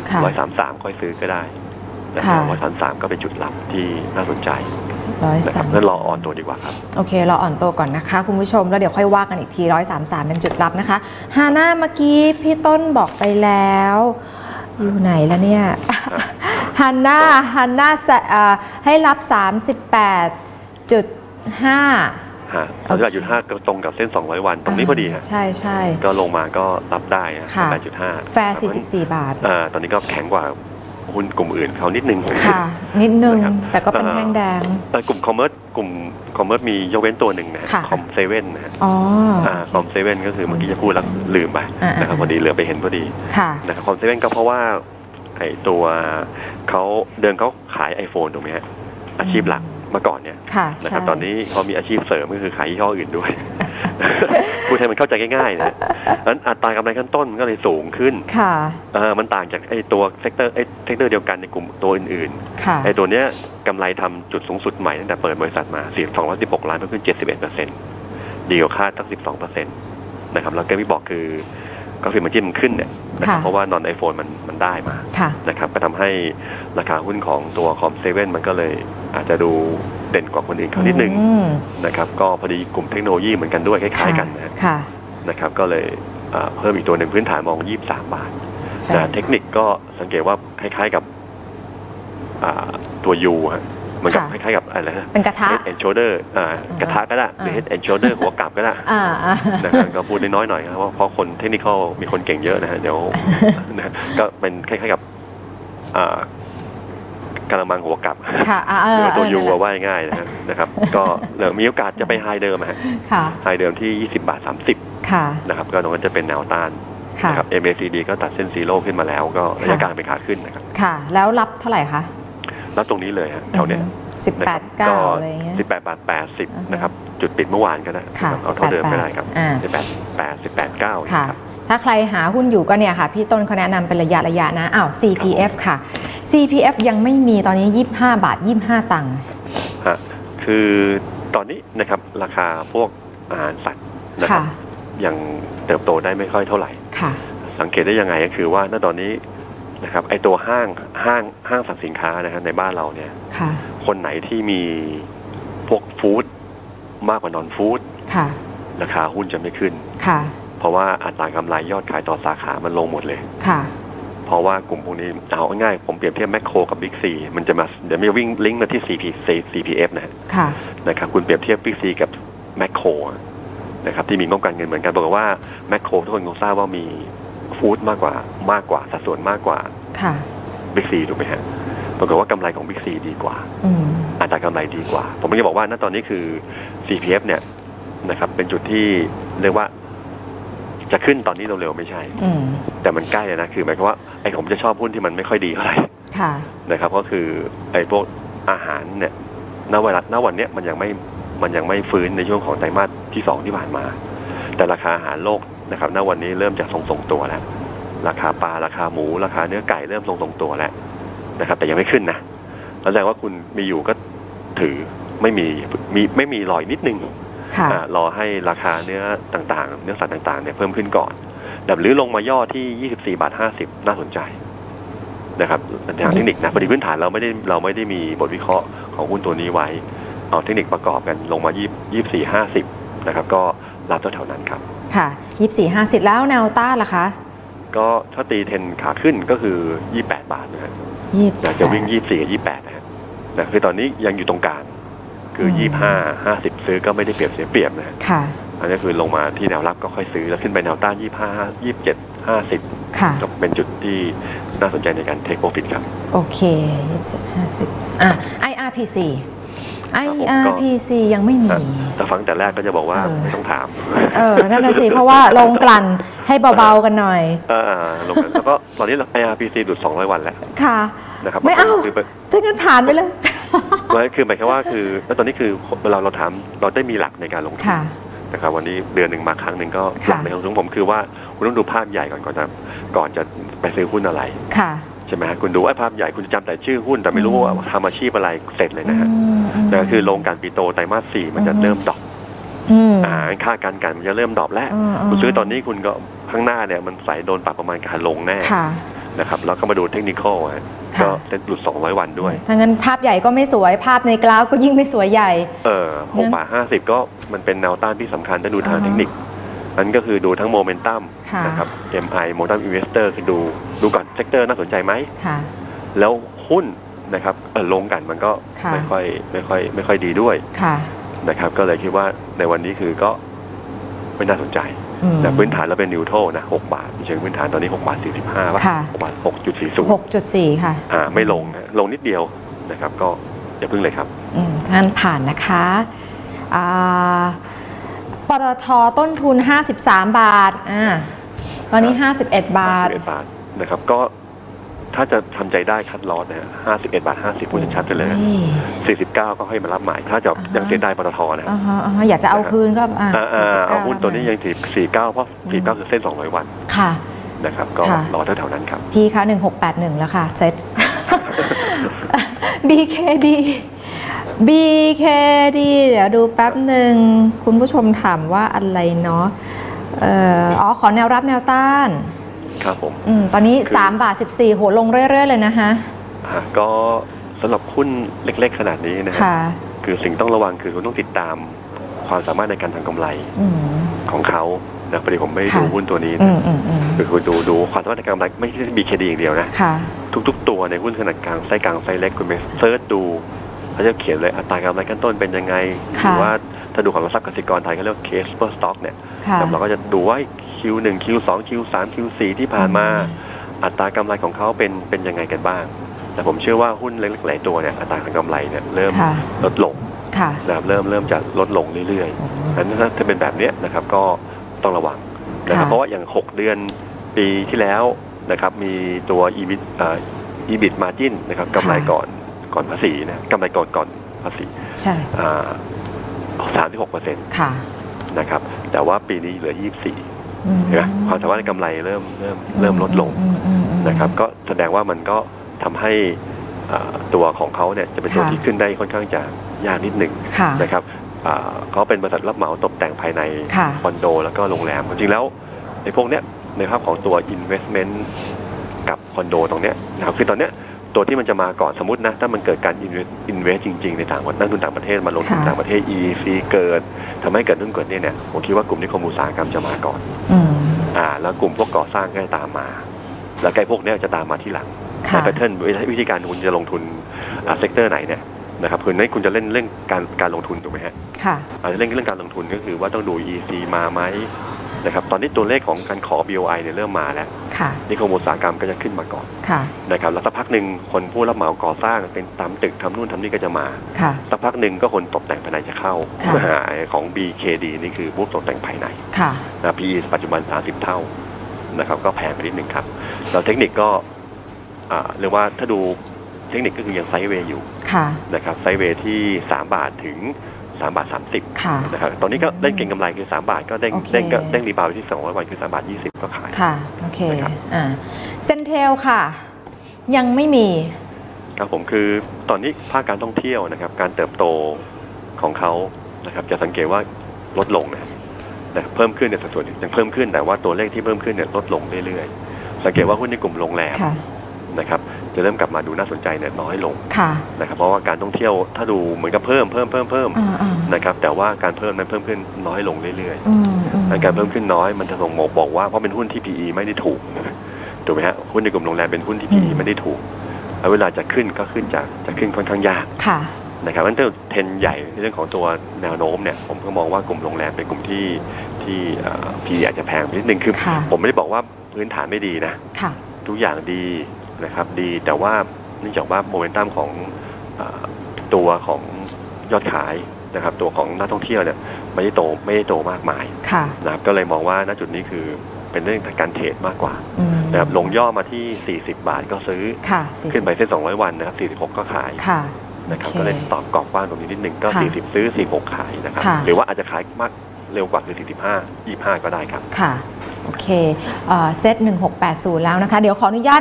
ร้อยสามสามค่อยซื้อก็ได้นะครับร้อยสามสามก็เป็นจุดรับที่น่าสนใจร้อยสามงั้นรออ่อนตัวดีกว่าครับโอเครออ่อนตัวก่อนนะคะคุณผู้ชมแล้วเดี๋ยวค่อยว่ากันอีกทีร้อยสามสามเป็นจุดรับนะคะฮาน่าเมื่อกี้พี่ต้นบอกไปแล้วอยู่ไหนแล้วเนี่ยฮันน่าฮันน่าให้รับ สามสิบแปดจุดห้าฮะสามสิบแปดจุดห้าก็ตรงกับเส้นสองร้อยวันตรงนี้พอดีฮะใช่ใช่ก็ลงมาก็รับได้ฮะ แปดจุดห้าแฟร์สี่สิบสี่บาทอ่าตอนนี้ก็แข็งกว่าหุ้นกลุ่มอื่นเขานิดนึงค่ะนิดนึงแต่ก็เป็นแท่งแดงแต่กลุ่มคอมเมอร์สกลุ่มคอมเมอร์สมียกเว้นตัวหนึ่งนะคอมเซเว่นนะอ๋อคอมเซเว่นก็คือเมื่อกี้จะพูดแล้วลืมไปนะครับพอดีเหลือไปเห็นพอดีนะครับคอมเซเว่นก็เพราะว่าไอตัวเขาเดินเขาขาย iPhone ถูกไหมฮะอาชีพหลักเมื่อก่อนเนี่ยนะครับตอนนี้เขามีอาชีพเสริมก็คือขายยี่ห้ออื่นด้วยพูดให้มันเข้าใจง่ายๆนะนั้นอัตรากำไรขั้นต้นมันก็เลยสูงขึ้นค่ะมันต่างจากไอตัวเซกเตอร์ไอเซกเตอร์เดียวกันในกลุ่มตัวอื่นๆไอตัวเนี้ยกำไรทำจุดสูงสุดใหม่ตั้งแต่เปิดบริษัทมาสี่สองร้อยสิบหกล้านเพิ่มขึ้นเจ็ดสิบเอ็ดเปอร์เซ็นต์ดีกว่าคาดตั้งสิบสองเปอร์เซ็นต์นะครับแล้วแกพี่บอกคือก็คือมันจิ้มขึ้นเนี่ยนะครับเพราะว่านอนไอโฟนมันมันได้มานะครับก็ทำให้ราคาหุ้นของตัวคอมเซเว่นมันก็เลยอาจจะดูเด่นกว่าคนอื่นเขานิดนึงนะครับก็พอดีกลุ่มเทคโนโลยีเหมือนกันด้วยคล้ายๆกันนะนะครับก็เลยเพิ่มอีกตัวหนึ่งพื้นฐานมองยี่สิบสามบาทเทคนิคก็สังเกตว่าคล้ายๆกับตัวยูฮะมันกับคล้ายๆกับอะไรนะเป็นกระทะ head and shoulder กระทะก็ได้หรือ head and shoulder หัวกลับก็ได้นะครับก็พูดน้อยๆหน่อยครับเพราะคนเทคนิคมีคนเก่งเยอะนะฮะเดี๋ยวก็เป็นคล้ายๆกับกระมังหัวกลับหรือตัวยูว่าง่ายๆนะครับก็เหลือมีโอกาสจะไปไฮเดิมฮะไฮเดิมที่ยี่สิบบาทสามสิบนะครับก็ตรงนั้นจะเป็นแนวต้านนะครับ เอ็ม เอ ซี ดี ก็ตัดเส้นซีโร่ขึ้นมาแล้วก็ระยะกลางเป็นขาขึ้นนะครับค่ะแล้วรับเท่าไหร่คะรับตรงนี้เลยฮะแถวเนี้ยสิบแปดเก้าอะไรเงี้ยสิบแปดบาทแปดสิบนะครับจุดปิดเมื่อวานก็ได้เอาเท่าเดิมไม่ได้ครับสิบแปดแปดสิบแปดเก้าค่ะถ้าใครหาหุ้นอยู่ก็เนี่ยค่ะพี่ต้นเขาแนะนำเป็นระยะระยะนะอ้าว ซี พี เอฟ ค่ะ ซี พี เอฟ ยังไม่มีตอนนี้ยี่สิบห้าบาทยี่สิบห้าตังค์ฮะคือตอนนี้นะครับราคาพวกอาหารสัตว์นะครับยังเติบโตได้ไม่ค่อยเท่าไหร่สังเกตได้ยังไงก็คือว่าณตอนนี้นะครับไอตัวห้างห้างห้างสรรพสินค้านะครับในบ้านเราเนี่ยคนไหนที่มีพวกฟู้ดมากกว่านอนฟู้ดราคาหุ้นจะไม่ขึ้นเพราะว่าอัตรากำไรยอดขายต่อสาขามันลงหมดเลยเพราะว่ากลุ่มพวกนี้เอาง่ายผมเปรียบเทียบแมคโครกับบิ๊กซีมันจะมาเดี๋ยวมีวิ่งลิงก์มาที่ ซี พี ซี พี เอฟ นะนะครับคุณเปรียบเทียบบิ๊กซีกับแมคโครนะครับที่มีงบการเงินเหมือนกันบอกว่าแมคโครทุกคนคงทราบว่ามีฟู้ดมากกว่ามากกว่าสัดส่วนมากกว่าบิ๊กซีถูกไหมฮะปรากฏว่ากำไรของบิ๊กซีดีกว่าอัตรากำไรดีกว่าผมไม่ได้บอกว่าณตอนนี้คือ ซี พี เอฟ เนี่ยนะครับเป็นจุดที่เรียกว่าจะขึ้นตอนนี้เร็วๆไม่ใช่แต่มันใกล้นะคือหมายความว่าไอ้ผมจะชอบหุ้นที่มันไม่ค่อยดีเท่าไหร่นะครับก็คือไอ้พวกอาหารเนี่ยณวันณวันนี้มันยังไม่มันยังไม่ฟื้นในช่วงของไตรมาสที่สองที่ผ่านมาแต่ราคาอาหารโลกนะครับณวันนี้เริ่มจะทรงๆตัวแล้วราคาปลาราคาหมูราคาเนื้อไก่เริ่มทรงๆตัวแล้วนะครับแต่ยังไม่ขึ้นนะแสดงว่าคุณมีอยู่ก็ถือไม่มีมีไม่มีรอยนิดนึงรอให้ราคาเนื้อต่างๆเนื้อสัตว์ต่างๆเนี่ยเพิ่มขึ้นก่อนหรือลงมาย่อที่ยี่สิบสี่บาทห้าสิบน่าสนใจนะครับทางเทคนิคนะพอดีพื้นฐานเราไม่ได้เราไม่ได้มีบทวิเคราะห์ของหุ้นตัวนี้ไว้เอาเทคนิคประกอบกันลงมายี่สิบสี่ห้าสิบนะครับก็รับแถวๆนั้นครับค่ะยี่สิบสี่ห้าสิบแล้วแนวต้านล่ะคะก็ถ้าตีเทนขาขึ้นก็คือยี่สิบแปดบาทนะฮะอยากจะวิ่งยี่สิบสี่กับยี่สิบแปดนะฮะแต่คือตอนนี้ยังอยู่ตรงกลางคือยี่สิบห้า ห้าสิบซื้อก็ไม่ได้เปรียบเสียเปรียบนะค่ะอันนี้คือลงมาที่แนวรับก็ค่อยซื้อแล้วขึ้นไปแนวต้านยี่สิบห้า ยี่สิบเจ็ด ห้าสิบค่ะเป็นจุดที่น่าสนใจในการเทคโปรฟิตครับโอเคยี่สิบเจ็ด ห้าสิบอ่ะ ไอ อาร์ พี ซี ไอ อาร์ พี ซี ยังไม่มีแต่ฟังแต่แรกก็จะบอกว่าไม่ต้องถามเออนั่นแหละสิเพราะว่าลงกลั่นให้เบาๆกันหน่อยอ่าลงกันแล้วก็ตอนนี้ ไอ อาร์ พี ซี ดุดสองร้อยวันแล้วค่ะนะครับไม่เอาถ้างั้นผ่านไปเลยไม่คือหมายความว่าคือแล้วตอนนี้คือเวลาเราถามเราได้มีหลักในการลงทุนนะครับวันนี้เดือนหนึ่งมาครั้งหนึ่งก็หลักในของผมคือว่าคุณต้องดูภาพใหญ่ก่อนก่อนจะก่อนจะไปซื้อหุ้นอะไรใช่ไหมฮะคุณดูว่าภาพใหญ่คุณจำแต่ชื่อหุ้นแต่ไม่รู้ว่าทำอาชีพอะไรเสร็จเลยนะฮะนั่นคือโรงการปิโตไตรมาสสี่มันจะเริ่มดรอปอ่าค่าการกันมันจะเริ่มดรอปแล้วคุณซื้อตอนนี้คุณก็ข้างหน้าเนี่ยมันใส่โดนปรับประมาณการลงแน่นะครับแล้วก็มาดูเทคนิคอลก็เส้นหลุดสองร้อยวันด้วยถ้างั้นภาพใหญ่ก็ไม่สวยภาพในกราฟก็ยิ่งไม่สวยใหญ่เออหกบาทห้าสิบก็มันเป็นแนวต้านที่สำคัญถ้าดูทางเทคนิคนั้นก็คือดูทั้งโมเมนตัมนะครับ เอ็ม ไอ Momentum Investor คือดูดูก่อนเซกเตอร์น่าสนใจไหมแล้วหุ้นนะครับเออลงกันมันก็ไม่ค่อยไม่ค่อยไม่ค่อยดีด้วยนะครับก็เลยคิดว่าในวันนี้คือก็ไม่น่าสนใจแต่พื้นฐานเราเป็นนิวโตรนะหกบาทเชิงพื้นฐานตอนนี้หกบาทสี่สิบห้าป่ะหกบาทหกจุดสี่ศูนย์หกจุดสี่ค่ะอ่าไม่ลงนะลงนิดเดียวนะครับก็อย่าพึ่งเลยครับอืมท่านผ่านนะคะอ่าปตท.ต้นทุนห้าสิบสามบาทอ่าตอนนี้ห้าสิบเอ็ดบาทห้าสิบเอ็ดบาทนะครับก็ถ้าจะทำใจได้คัดลอสนะฮะห้าสิบเอ็ดบาทห้าสิบพูดชัดๆไปเลยสี่สิบเก้าก็ให้มารับหมายถ้าจะยังเสียดายปตท.นะอยากจะเอาคืนก็อ่าเอาหุ้นตัวนี้ยังสี่สี่เก้าเพราะสี่เก้าคือเส้นสองร้อยวันค่ะนะครับก็รอแถวๆนั้นครับพี่คะหนึ่งหกแปดหนึ่งแล้วค่ะเซ็ต บี เค ดี บี เค ดี เดี๋ยวดูแป๊บหนึ่งคุณผู้ชมถามว่าอะไรเนาะเอ่ออ๋อขอแนวรับแนวต้านครับผมอืมตอนนี้สามบาทสิบสี่โหลงเรื่อยๆเลยนะคะก็สำหรับหุ้นเล็กๆขนาดนี้นะครับคือสิ่งต้องระวังคือคุณต้องติดตามความสามารถในการทำกำไรของเขานะพอดีผมไม่ดูหุ้นตัวนี้นะคือคุณดูดูความสามารถในการกำไรไม่ใช่ บี เค ดี อย่างเดียวนะทุกๆตัวในหุ้นขนาดกลางไซส์กลางไซส์เล็กคุณไปเซิร์ชดูเขาจะเขียนเลยอัตรากำไรขั้นต้นเป็นยังไงหรือว่าถ้าดูของทรัพย์กสิกรไทยเขาเรียกเคสเปอร์สต็อกเนี่ยเราก็จะดูว่า คิว หนึ่ง คิว สอง คิว สาม คิว สี่ ที่ผ่านมาอัตรากำไรของเขาเป็นเป็นยังไงกันบ้างแต่ผมเชื่อว่าหุ้นเล็กๆหลายตัวเนี่ยอัตรากำไรเนี่ยเริ่มลดลงนะครับเริ่มเริ่มจะลดลงเรื่อยๆอันนั้นถ้าเป็นแบบนี้นะครับก็ต้องระวังนะครับเพราะว่าอย่างหกเดือนปีที่แล้วนะครับมีตัว EBIT อ่า EBIT margin นะครับกำไรก่อนก่อนภาษีนะกำไรก่อนก่อนภาษีใช่อ่าสามสิบหกเปอร์เซ็นต์นะครับแต่ว่าปีนี้เหลือยี่สิบสี่เห็นไหมความสามารถในกำไรเริ่มเริ่มเริ่มลดลงนะครับก็แสดงว่ามันก็ทำให้ตัวของเขาเนี่ยจะเป็นตัวที่ขึ้นได้ค่อนข้างจะยากนิดหนึ่งนะครับเขาเป็นบริษัทรับเหมาตกแต่งภายในคอนโดแล้วก็โรงแรมจริงแล้วในพวกเนี้ยในภาพของตัว investment กับคอนโดตรงเนี้ยนะครับคือตอนเนี้ยตัวที่มันจะมาก่อนสมมตินะถ้ามันเกิดการ invest จริงๆในต่างประเทศนักทุนต่างประเทศมาลงทุนต่างประเทศ อี อี ซี เกิดทำให้เกิดนู่นเกิดนี่เนี่ยผมคิดว่ากลุ่มนิคมอุตสาหกรรมจะมาก่อนอ่าแล้วกลุ่มพวกก่อสร้างก็จะตามมาแล้วไอ้พวกนี้จะตามมาที่หลังแต่แพทเทิร์นวิธีการคุณจะลงทุนอ่าเซกเตอร์ไหนเนี่ยนะครับคือนี่คุณจะเล่นเรื่องการการลงทุนถูกไหมฮะค่ะอาจจะเล่นเรื่องการลงทุนก็คือว่าต้องดู อี ซี มาไหมนะครับตอนนี้ตัวเลขของการขอ บี โอ ไอ เนี่ยเริ่มมาแล้วนิคมอุตสาหกรรมก็จะขึ้นมาก่อนนะครับแล้วสักพักหนึ่งคนผู้รับเหมาก่อสร้างเป็นตามตึกทำนู่นทำนี่ก็จะมาสักพักหนึ่งก็คนตกแต่งภายในจะเข้าหาของ บี เค ดี นี่คือผู้ตกแต่งภายในนะ พี อี ปัจจุบันสามสิบเท่านะครับก็แพงไปนิดนึงครับแล้วเทคนิคก็เรียกว่าถ้าดูเทคนิคก็คือยังไซด์เวย์อยู่นะครับไซด์เวย์ที่สามบาทถึงสามบาทสามสิบนะครับตอนนี้ก็เล่นเก็งกำไรคือสามบาทก็เด้งเด้งก็เด้งรีบาวที่สองร้อยวันคือสามบาทยี่สิบก็ขายค่ะโอเคอ่าเซนเทลค่ะยังไม่มีครับผมคือตอนนี้ภาคการท่องเที่ยวนะครับการเติบโตของเขานะครับจะสังเกตว่าลดลงนะเพิ่มขึ้นในสัดส่วนยังเพิ่มขึ้นแต่ว่าตัวเลขที่เพิ่มขึ้นเนี่ยลดลงเรื่อยๆสังเกตว่าหุ้นในกลุ่มโรงแรมนะครับจะเริ่มกลับมาดูน่าสนใจเนี่ยน้อยลงนะครับเพราะว่าการท่องเที่ยวถ้าดูเหมือนกับเพิ่มเพิ่มเพิ่มเพิ่มนะครับแต่ว่าการเพิ่มนั้นเพิ่มขึ้นน้อยลงเรื่อยๆการเพิ่มขึ้นน้อยมันจะส่งบอกว่าเพราะเป็นหุ้นที่ พี อี ไม่ได้ถูกถูกไหมฮะหุ้นในกลุ่มโรงแรมเป็นหุ้นที่ พี อี ไม่ได้ถูกแล้วเวลาจะขึ้นก็ขึ้นจากจะขึ้นค่อนข้างยากนะครับเพราะฉะนั้นเทรนใหญ่ในเรื่องของตัวแนวโน้มเนี่ยผมก็มองว่ากลุ่มโรงแรมเป็นกลุ่มที่ที่ พี อี อาจจะแพงไปนิดนึงคือผมไม่ได้บอกว่าพื้นฐานไม่ดีนะทุกอย่างดีนะครับดีแต่ว่าเนื่องจากว่าโมเมนตัมของตัวของยอดขายนะครับตัวของนักท่องเที่ยวเนี่ยไม่ได้โตไม่ได้โตมากมายนะครับก็เลยมองว่าณจุดนี้คือเป็นเรื่องการเทรดมากกว่านะครับลงย่อมาที่สี่สิบบาทก็ซื้อขึ้นไปเส้นสองร้อยวันนะครับสี่สิบหกก็ขายนะครับก็เลยตอบกรอบกว้างตรงนี้นิดนึงก็สี่สิบซื้อสี่สิบหกขายนะครับหรือว่าอาจจะขายมากเร็วกว่าคือสี่สิบห้า ยี่สิบห้าก็ได้ครับค่ะโอเคเซตหนึ่งหกแปดศูนย์แล้วนะคะเดี๋ยวขออนุญาต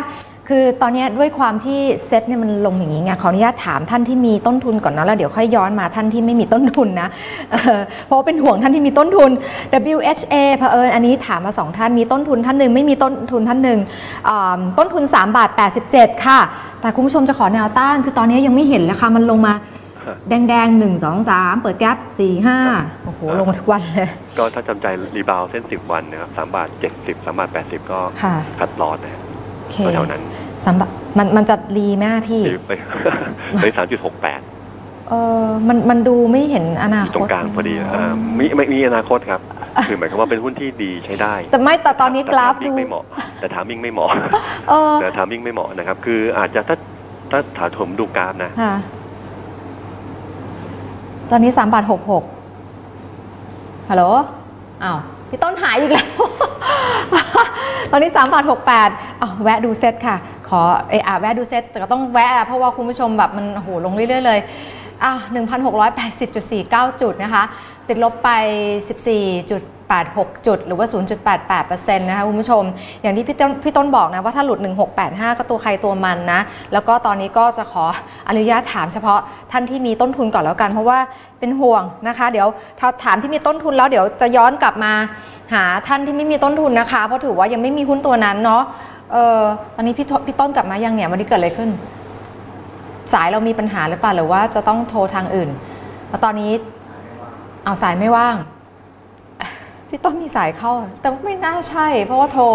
คือตอนนี้ด้วยความที่เซ็ตเนี่ยมันลงอย่างนี้ไงขออนุญาตถามท่านที่มีต้นทุนก่อนนะแล้วเดี๋ยวค่อยย้อนมาท่านที่ไม่มีต้นทุนนะเออเพราะเป็นห่วงท่านที่มีต้นทุน ดับเบิลยู เอช เอ เผอิญอันนี้ถามมาสองท่านมีต้นทุนท่านหนึ่งไม่มีต้นทุนท่านหนึ่งต้นทุนสามบาทแปดสิบเจ็ดค่ะแต่คุณผู้ชมจะขอแนวต้านคือตอนนี้ยังไม่เห็นเลยค่ะมันลงมาแดงๆหนึ่งสองสามเปิดแก๊ปสี่ห้าโอ้โหลงมาทุกวันเลยก็ถ้าจำใจรีบาวเส้นสิบวันนะครับสามบาทเจ็ดสิบสามบาทแปดสิบก็คัดลอสนะแถวนั้นสามบาทมันมันจะรีแม่พี่ไปไปสามจุดหกแปดเออมันมันดูไม่เห็นอนาคตตรงกลางพอดีอ่ามีไม่มีอนาคตครับคือหมายความว่าเป็นหุ้นที่ดีใช้ได้แต่ไม่แต่ตอนนี้กราฟดูไม่เหมาะแต่ถามมิ่งไม่เหมาะแต่ถามมิ่งไม่เหมาะนะครับคืออาจจะถ้าถ้าถาผมดูกราฟนะตอนนี้สามบาทหกหกฮัลโหลอ้าวพี่ต้นหายอีกแล้วตอนนี้สามบาทหกแปดอ้าวแวะดูเซตค่ะขอเออแวะดูเซตแต่ก็ต้องแวะเพราะว่าคุณผู้ชมแบบมันโอ้โหลงเรื่อยๆเลยอ้าว หนึ่งพันหกร้อยแปดสิบจุดสี่เก้า จุดนะคะติดลบไป สิบสี่จุดแปดหก จุดหรือว่า ศูนย์จุดแปดแปดเปอร์เซ็นต์ นะคะคุณผู้ชมอย่างที่พี่ต้นพี่ต้นบอกนะว่าถ้าหลุดหนึ่งหกแปดห้าก็ตัวใครตัวมันนะแล้วก็ตอนนี้ก็จะขออนุญาตถามเฉพาะท่านที่มีต้นทุนก่อนแล้วกันเพราะว่าเป็นห่วงนะคะเดี๋ยวถ้าถามที่มีต้นทุนแล้วเดี๋ยวจะย้อนกลับมาหาท่านที่ไม่มีต้นทุนนะคะเพราะถือว่ายังไม่มีหุ้นตัวนั้นเนาะเออตอนนี้พี่พี่ต้นกลับมายังเนี่ยวันนี้เกิดอะไรขึ้นสายเรามีปัญหาหรือเปล่าหรือว่าจะต้องโทรทางอื่นเพราะตอนนี้เอาสายไม่ว่างพี่ต้นมีสายเข้าแต่ไม่น่าใช่เพราะว่าโทร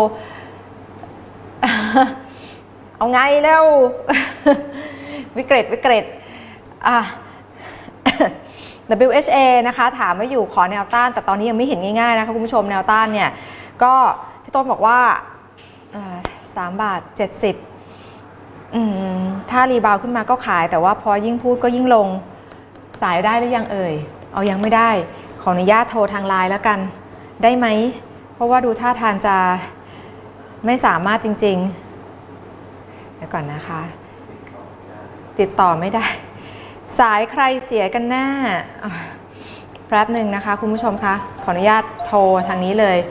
เอาไงแล้ววิกฤตวิกฤตอ่ะ ดับเบิลยู เอช เอ นะคะถามว่าอยู่ขอแนวต้านแต่ตอนนี้ยังไม่เห็นง่ายๆนะคะคุณผู้ชมแนวต้านเนี่ยก็พี่ต้นบอกว่าสามบาทเจ็ดสิบถ้ารีบาวขึ้นมาก็ขายแต่ว่าพอยิ่งพูดก็ยิ่งลงสายได้หรือยังเอ่ยเอายังไม่ได้ขออนุญาตโทรทางไลน์แล้วกันได้ไหมเพราะว่าดูท่าทางจะไม่สามารถจริงๆเดี๋ยวก่อนนะคะติดต่อไม่ได้สายใครเสียกันแน่แป๊บหนึ่งนะคะคุณผู้ชมคะขออนุญาตโทรทางนี้เลย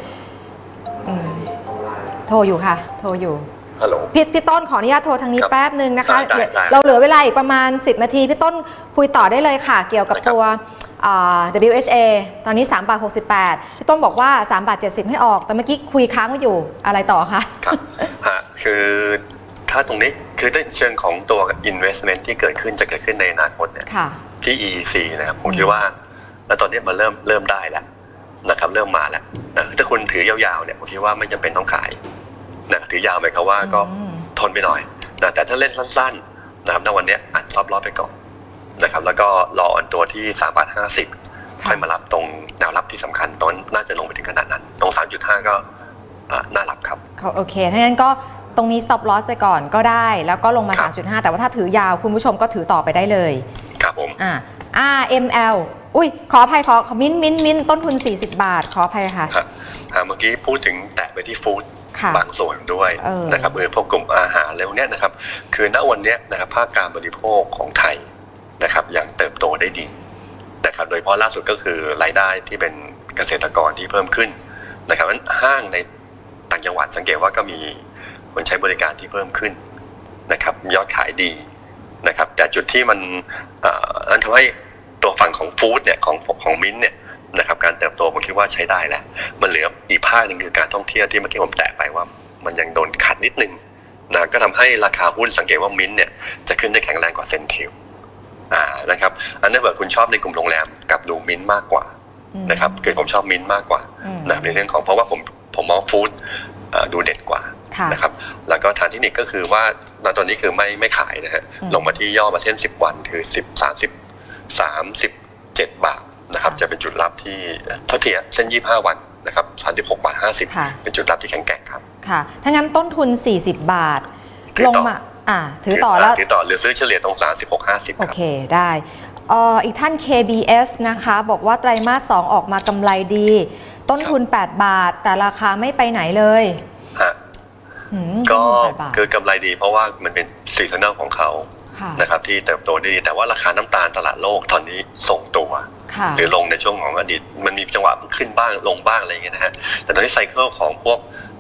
โทรอยู่ค่ะโทรอยู่พี่พี่ต้นขออนุญาตโทรทางนี้แป๊บหนึ่งนะคะเราเหลือเวลาอีกประมาณสิบนาทีพี่ต้นคุยต่อได้เลยค่ะเกี่ยวกับตัวดับเบิลยู เอช เอ ตอนนี้สามบาทหกสิบแปดพี่ต้นบอกว่าสามบาทเจ็ดสิบให้ออกแต่เมื่อกี้คุยค้างไว้อยู่อะไรต่อคะครับฮะคือถ้าตรงนี้คือในเชิงของตัว investment ที่เกิดขึ้นจะเกิดขึ้นในอนาคตเนี่ยที่ อี อี ซี นะครับผมคิดว่าแล้วตอนนี้มันเริ่มเริ่มได้แล้วนะครับเริ่มมาแล้วนะถ้าคุณถือยาวๆเนี่ยผมคิดว่าไม่จำเป็นต้องขายนะถือยาวหมายความว่าก็ทนไปหน่อยนะแต่ถ้าเล่นสั้นๆนะครับในวันนี้อัดซอฟต์ลอสไปก่อนนะครับแล้วก็รออันตัวที่สามบาทห้าสิบค่อยมารับตรงแนวรับที่สำคัญตอนน่าจะลงไปถึงขนาดนั้นตรง สามจุดห้า ก็น่ารับครับโอเคถ้างั้นก็ตรงนี้ stop loss ไปก่อนก็ได้แล้วก็ลงมา สามจุดห้า แต่ว่าถ้าถือยาวคุณผู้ชมก็ถือต่อไปได้เลยครับผมอ่า อาร์ เอ็ม แอล อุ้ยขออภัยขอมิ้นมิ้นมิ้นต้นทุนสี่สิบบาทขออภัยค่ะเมื่อกี้พูดถึงแตะไปที่ฟู้ดบางส่วนด้วยนะครับเออพวกกลุ่มอาหารเร็วเนี้ยนะครับคือณวันนี้นะครับภาคการบริโภคของไทยนะครับยังเติบโตได้ดีนะครับโดยเฉพาะล่าสุดก็คือรายได้ที่เป็นเกษตรกรที่เพิ่มขึ้นนะครับนั้นห้างในต่างจังหวัดสังเกตว่าก็มีคนใช้บริการที่เพิ่มขึ้นนะครับยอดขายดีนะครับแต่จุดที่มันนั้นทำให้ตัวฝั่งของฟู้ดเนี่ยของของมิ้นเนี่ยนะครับการเติบโตผมคิดว่าใช้ได้แล้วมันเหลืออีกภาคหนึ่งคือการท่องเที่ยวที่เมื่อกี้ผมแตะไปว่ามันยังโดนขัดนิดนึงนะก็ทำให้ราคาหุ้นสังเกตว่ามิ้นเนี่ยจะขึ้นได้แข็งแรงกว่าเซนทิลอ่านะครับอันนั้นแบบคุณชอบในกลุ่มโรงแรมกับดูมิ้นมากกว่านะครับคือผมชอบมิ้นมากกว่านะในเรื่องของเพราะว่าผมผมมองฟู้ดดูเด็ดกว่านะครับแล้วก็ทางเทคนิคก็คือว่าตอนนี้คือไม่ไม่ขายนะฮะลงมาที่ย่อมาเส้นสิบวันคือสิบ สามสิบ สามสิบเจ็ดบาทนะครับจะเป็นจุดรับที่เท่าที่เส้นยี่สิบห้าวันนะครับสามสิบหกบาทห้าสิบเป็นจุดรับที่แข็งแกร่งครับค่ะถ้างั้นต้นทุนสี่สิบบาทลงมาอ่าถือต่อแล้วถือต่อหรือซื้อเฉลี่ยตรงสามสิบหก ห้าสิบโอเคได้เอ่ออีกท่าน เค บี เอส นะคะบอกว่าไตรมาสสองออกมากำไรดีต้นทุนแปดบาทแต่ราคาไม่ไปไหนเลยฮะก็คือกำไรดีเพราะว่ามันเป็นซีซันแนลของเขานะครับที่เติบโตดีแต่ว่าราคาน้ำตาลตลาดโลกตอนนี้ส่งตัวหรือลงในช่วงของอดีตมันมีจังหวะขึ้นบ้างลงบ้างอะไรอย่างเงี้ยนะฮะแต่ตอนนี้ไซเคิลของพวก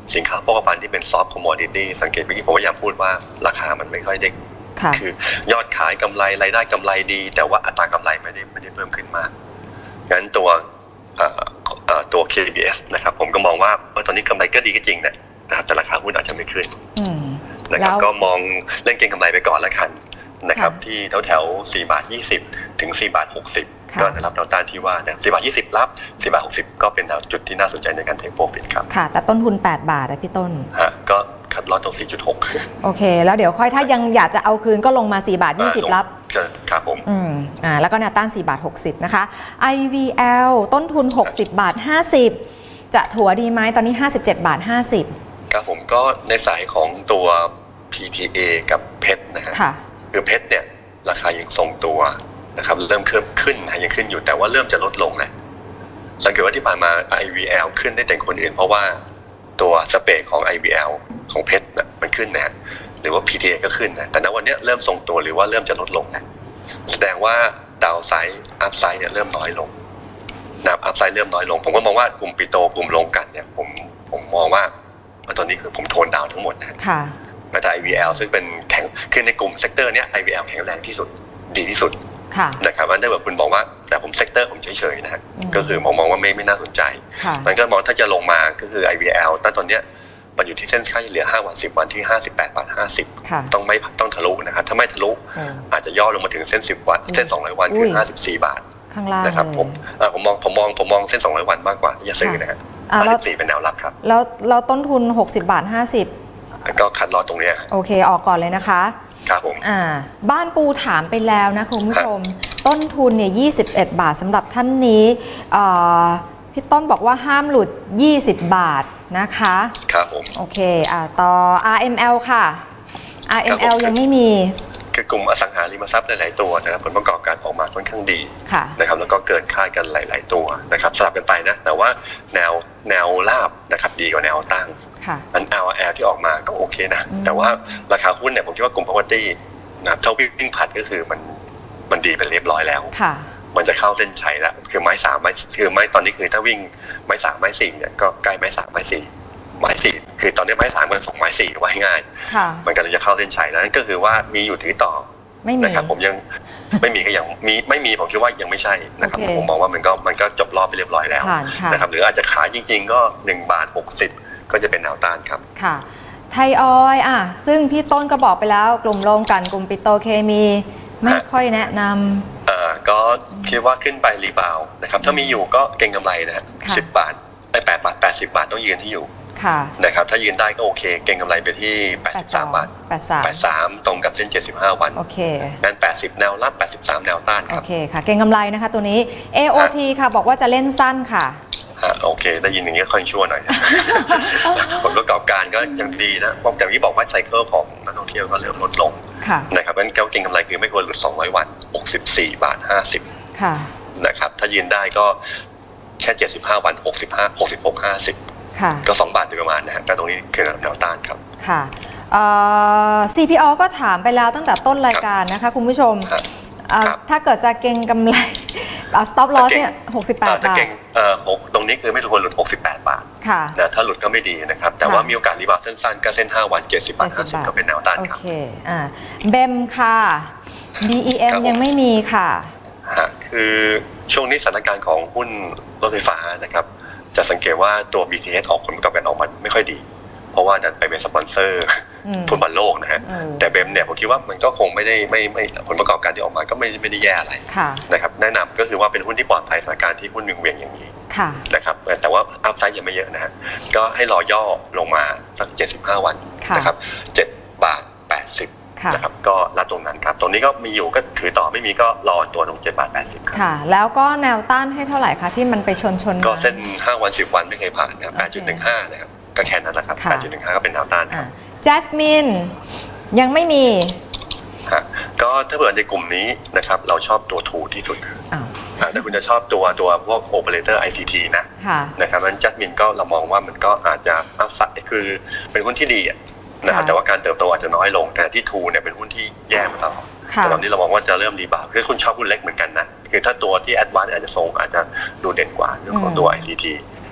สินค้าโภคภัณฑ์ที่เป็นซอฟต์คอมมอดิตี้สังเกตเมื่อกี้ผมพยายามพูดว่าราคามันไม่ค่อยได้คือยอดขายกำไรรายได้กำไรดีแต่ว่าอัตรากำไรไม่ได้ไม่ได้เพิ่มขึ้นมากงั้นตัวตัว เค บี เอส นะครับผมก็มองว่าตอนนี้กำไรก็ดีก็จริงนะครับแต่ราคาหุ้นอาจจะไม่ขึ้นนะครับก็มองเล่นเก็งกำไรไปก่อนแล้วกันนะครับที่แถวแถวสี่บาทยี่สิบถึงสี่บาทหกสิบก็ได้รับแนวต้านที่ว่าเนี่ยสี่บาทยี่สิบรับสี่บาทหกสิบก็เป็นจุดที่น่าสนใจในการเทคโปรฟิตครับค่ะแต่ต้นทุนแปดบาทนะพี่ต้นฮะก็คัดลอสตรง สี่จุดหกโอเคแล้วเดี๋ยวค่อยถ้ายังอยากจะเอาคืนก็ลงมาสี่บาทยี่สิบรับครับผมอืมอ่าแล้วก็แนวต้านสี่บาทหกสิบนะคะ ไอ วี แอล ต้นทุนหกสิบบาทห้าสิบจะถัวดีไหมตอนนี้ห้าสิบเจ็ดบาทห้าสิบครับผมก็ในสายของตัว พี ที เอ กับเพชรนะฮะคือเพชรเนี่ยราคายังทรงตัวนะครับเริ่มขึ้นขึ้นยังขึ้นอยู่แต่ว่าเริ่มจะลดลงนะสังเกตว่าที่ผ่านมา ไอ วี แอล ขึ้นได้แต่คนอื่นเพราะว่าตัวสเปคของ ไอ วี แอล ของเพชรมันขึ้นนะหรือว่า พี ที เอ ก็ขึ้นนะแต่ณวันนี้เริ่มทรงตัวหรือว่าเริ่มจะลดลงนะแสดงว่าดาวไซด์อัพไซด์เนี่ยเริ่มน้อยลงนะอัพไซด์เริ่มน้อยลงผมก็มองว่ากลุ่มปิโตกลุ่มโรงกลั่นเนี่ยผมผมมองว่าตอนนี้คือผมโทนดาวทั้งหมดนะค่ะแม้แต่ ไอ วี แอล ซึ่งเป็นแข็งคือในกลุ่มเซกเตอร์เนี้ย ไอ วี แอล แข็งแรงที่สุดดีที่สุดนะครับอันนั้นแบบคุณบอกว่าแต่ผมเซกเตอร์ผมเฉยๆนะฮะก็คือมองมองว่าไม่ไม่น่าสนใจมันก็มองถ้าจะลงมาก็คือ ไอ วี แอล แต่ตอนเนี้ยมันอยู่ที่เส้นค่าเฉลี่ยห้าวันสิบวันที่ห้าสิบแปดบาทห้าสิบต้องไม่ต้องทะลุนะครับถ้าไม่ทะลุอาจจะย่อลงมาถึงเส้นสิบวันเส้นสองร้อยวันคือห้าสิบสี่บาทข้างล่างนะครับผมผมมองผมมองผมมองเส้นสองร้อยวันมากกว่าอย่าซื้อนะฮะห้าสิบสี่เป็นแนวรับครับแล้วเราต้นทุนหกสิบบาทห้าสิบก็คัดลอตตรงนี้โอเคออกก่อนเลยนะคะครับผมอ่าบ้านปูถามไปแล้วนะคุณผู้ชมต้นทุนเนี่ยยี่สิบเอ็ดบาทสำหรับท่านนี้พี่ต้นบอกว่าห้ามหลุดยี่สิบบาทนะคะครับผมโอเคอ่าต่อ อาร์ เอ็ม แอล ค่ะ อาร์ เอ็ม แอล ยังไม่มีคือกลุ่มอสังหาริมทรัพย์หลายๆตัวนะครับผลประกอบการออกมาค่อนข้างดีนะครับแล้วก็เกินคาดกันหลายๆตัวนะครับสลับกันไปนะแต่ว่าแนวแนวราบนะครับดีกว่าแนวตั้งอัน แอล แอล ที่ออกมาก็โอเคนะแต่ว่าราคาหุ้นเนี่ยผมคิดว่ากลุ่ม property นะเท่าวิ่งผัดก็คือมันมันดีเป็นเรียบร้อยแล้วมันจะเข้าเส้นชัยแล้วคือไม้สามไม้คือไม้ตอนนี้คือถ้าวิ่งไม้สามไม้สี่เนี่ยก็ใกล้ไม้สามไม้สี่ไม้สี่คือตอนนี้ไม้สามมันส่งไม้สี่ไว้ง่ายมันก็เลยจะเข้าเส้นชัยแล้วนั่นก็คือว่ามีอยู่ถือต่อนะครับผมยังไม่มีก็ยังมีไม่มีผมคิดว่ายังไม่ใช่นะครับผมมองว่ามันก็มันก็จบรอบไปเรียบร้อยแล้วนะครับหรืออาจจะขายจริงๆก็หนึ่งบาทหกสิบก็จะเป็นแนวต้านครับค่ะไทยออยล์อ่ะซึ่งพี่ต้นก็บอกไปแล้วกลุ่มโรงกลั่นกลุ่มปิโตรเคมีไม่ค่อยแนะนำเอ่อก็คิดว่าขึ้นไปรีบาวนะครับถ้ามีอยู่ก็เก็งกำไรนะสิบบาทไปแปดบาทแปดสิบบาทต้องยืนที่อยู่นะครับถ้ายืนได้ก็โอเคเก็งกำไรไปที่แปดสิบสามบาทแปดสิบสามตรงกับเส้นเจ็ดสิบห้าวันโอเคงั้นแปดสิบแนวรับแปดสิบสามแนวต้านครับโอเคค่ะเก็งกำไรนะคะตัวนี้ เอ โอ ที ค่ะบอกว่าจะเล่นสั้นค่ะโอเคได้ยินอย่างนี้ค่อยชั่วหน่อยผลประกอบการก็ยังดีนะเพราะอย่างที่บอกว่าไซเคิลของนักท่องเที่ยวก็เริ่มลดลงนะครับงั้นเก้าเก็งกำไรคือไม่ควรหลุดสองร้อยวันหกสิบสี่บาทห้าสิบนะครับถ้ายืนได้ก็แค่เจ็ดสิบห้าวันหกสิบห้า หกสิบหก ห้าสิบก็สองบาทโดยประมาณนะฮะก็ตรงนี้คือแนวต้านครับค่ะซี พี อ ก็ถามไปแล้วตั้งแต่ต้นรายการนะคะคุณผู้ชมถ้าเกิดจะเก็งกำไรstop loss เนี่ยหกสิบแปดบาทตรงนี้คือไม่ควรหลุดหกสิบแปดบาทนะถ้าหลุดก็ไม่ดีนะครับแต่ว่ามีโอกาสรีบาวสั้นๆก็เส้นห้าวันเจ็ดสิบบาทห้าสิบก็เป็นแนวต้านครับโอเคอ่าเบมค่ะ บี อี เอ็ม ยังไม่มีค่ะคือช่วงนี้สถานการณ์ของหุ้นรถไฟฟ้านะครับจะสังเกตว่าตัว บี ที เอส ออกผลประกอบการออกมาไม่ค่อยดีเพราะว่าดันไปเป็นสปอนเซอร์ฟุตบอลโลกนะฮะแต่เบมเนี่ยผมคิดว่ามันก็คงไม่ได้ไม่ไม่ผลประกอบการที่ออกมาก็ไม่ไม่ได้แย่อะไรนะครับแนะนำก็คือว่าเป็นหุ้นที่ปลอดภัยสถานการณ์ที่หุ้นหนึ่งเวียงอย่างนี้นะครับแต่ว่าอัพไซด์ยังไม่เยอะนะฮะก็ให้รอย่อลงมาสักเจ็ดสิบห้าวันนะครับเจ็ดบาทแปดสิบนะครับก็รับตรงนั้นครับตรงนี้ก็มีอยู่ก็ถือต่อไม่มีก็รอตัวตรงเจ็ดบาทแปดสิบค่ะแล้วก็แนวต้านให้เท่าไหร่คะที่มันไปชนชนก็เส้นห้าวันสิบวันไม่เคยผ่านนะครับแปดจุดหนึ่งห้านะครับก็แค่นั้นแหละครับ แปดจุดหนึ่งห้า ก็เป็นแนวต้านครับแจสมินยังไม่มีฮะก็ถ้าเกิดในกลุ่มนี้นะครับเราชอบตัวทูที่สุดแต่คุณจะชอบตัวตัวพวกโอเปอเรเตอร์ ไอ ซี ที นะนะครับนั้นแจสมินก็เรามองว่ามันก็อาจจะอัพไซด์คือเป็นหุ้นที่ดีนะครับแต่ว่าการเติบโตอาจจะน้อยลงแต่ที่ทูเนี่ยเป็นหุ้นที่แย่มาตลอดแต่ตอนนี้เรามองว่าจะเริ่มรีบาวคือคุณชอบหุ้นเล็กเหมือนกันนะคือถ้าตัวที่แอดวานซ์อาจจะทรงอาจจะดูเด่นกว่าเรื่องของตัว ไอ ซี ที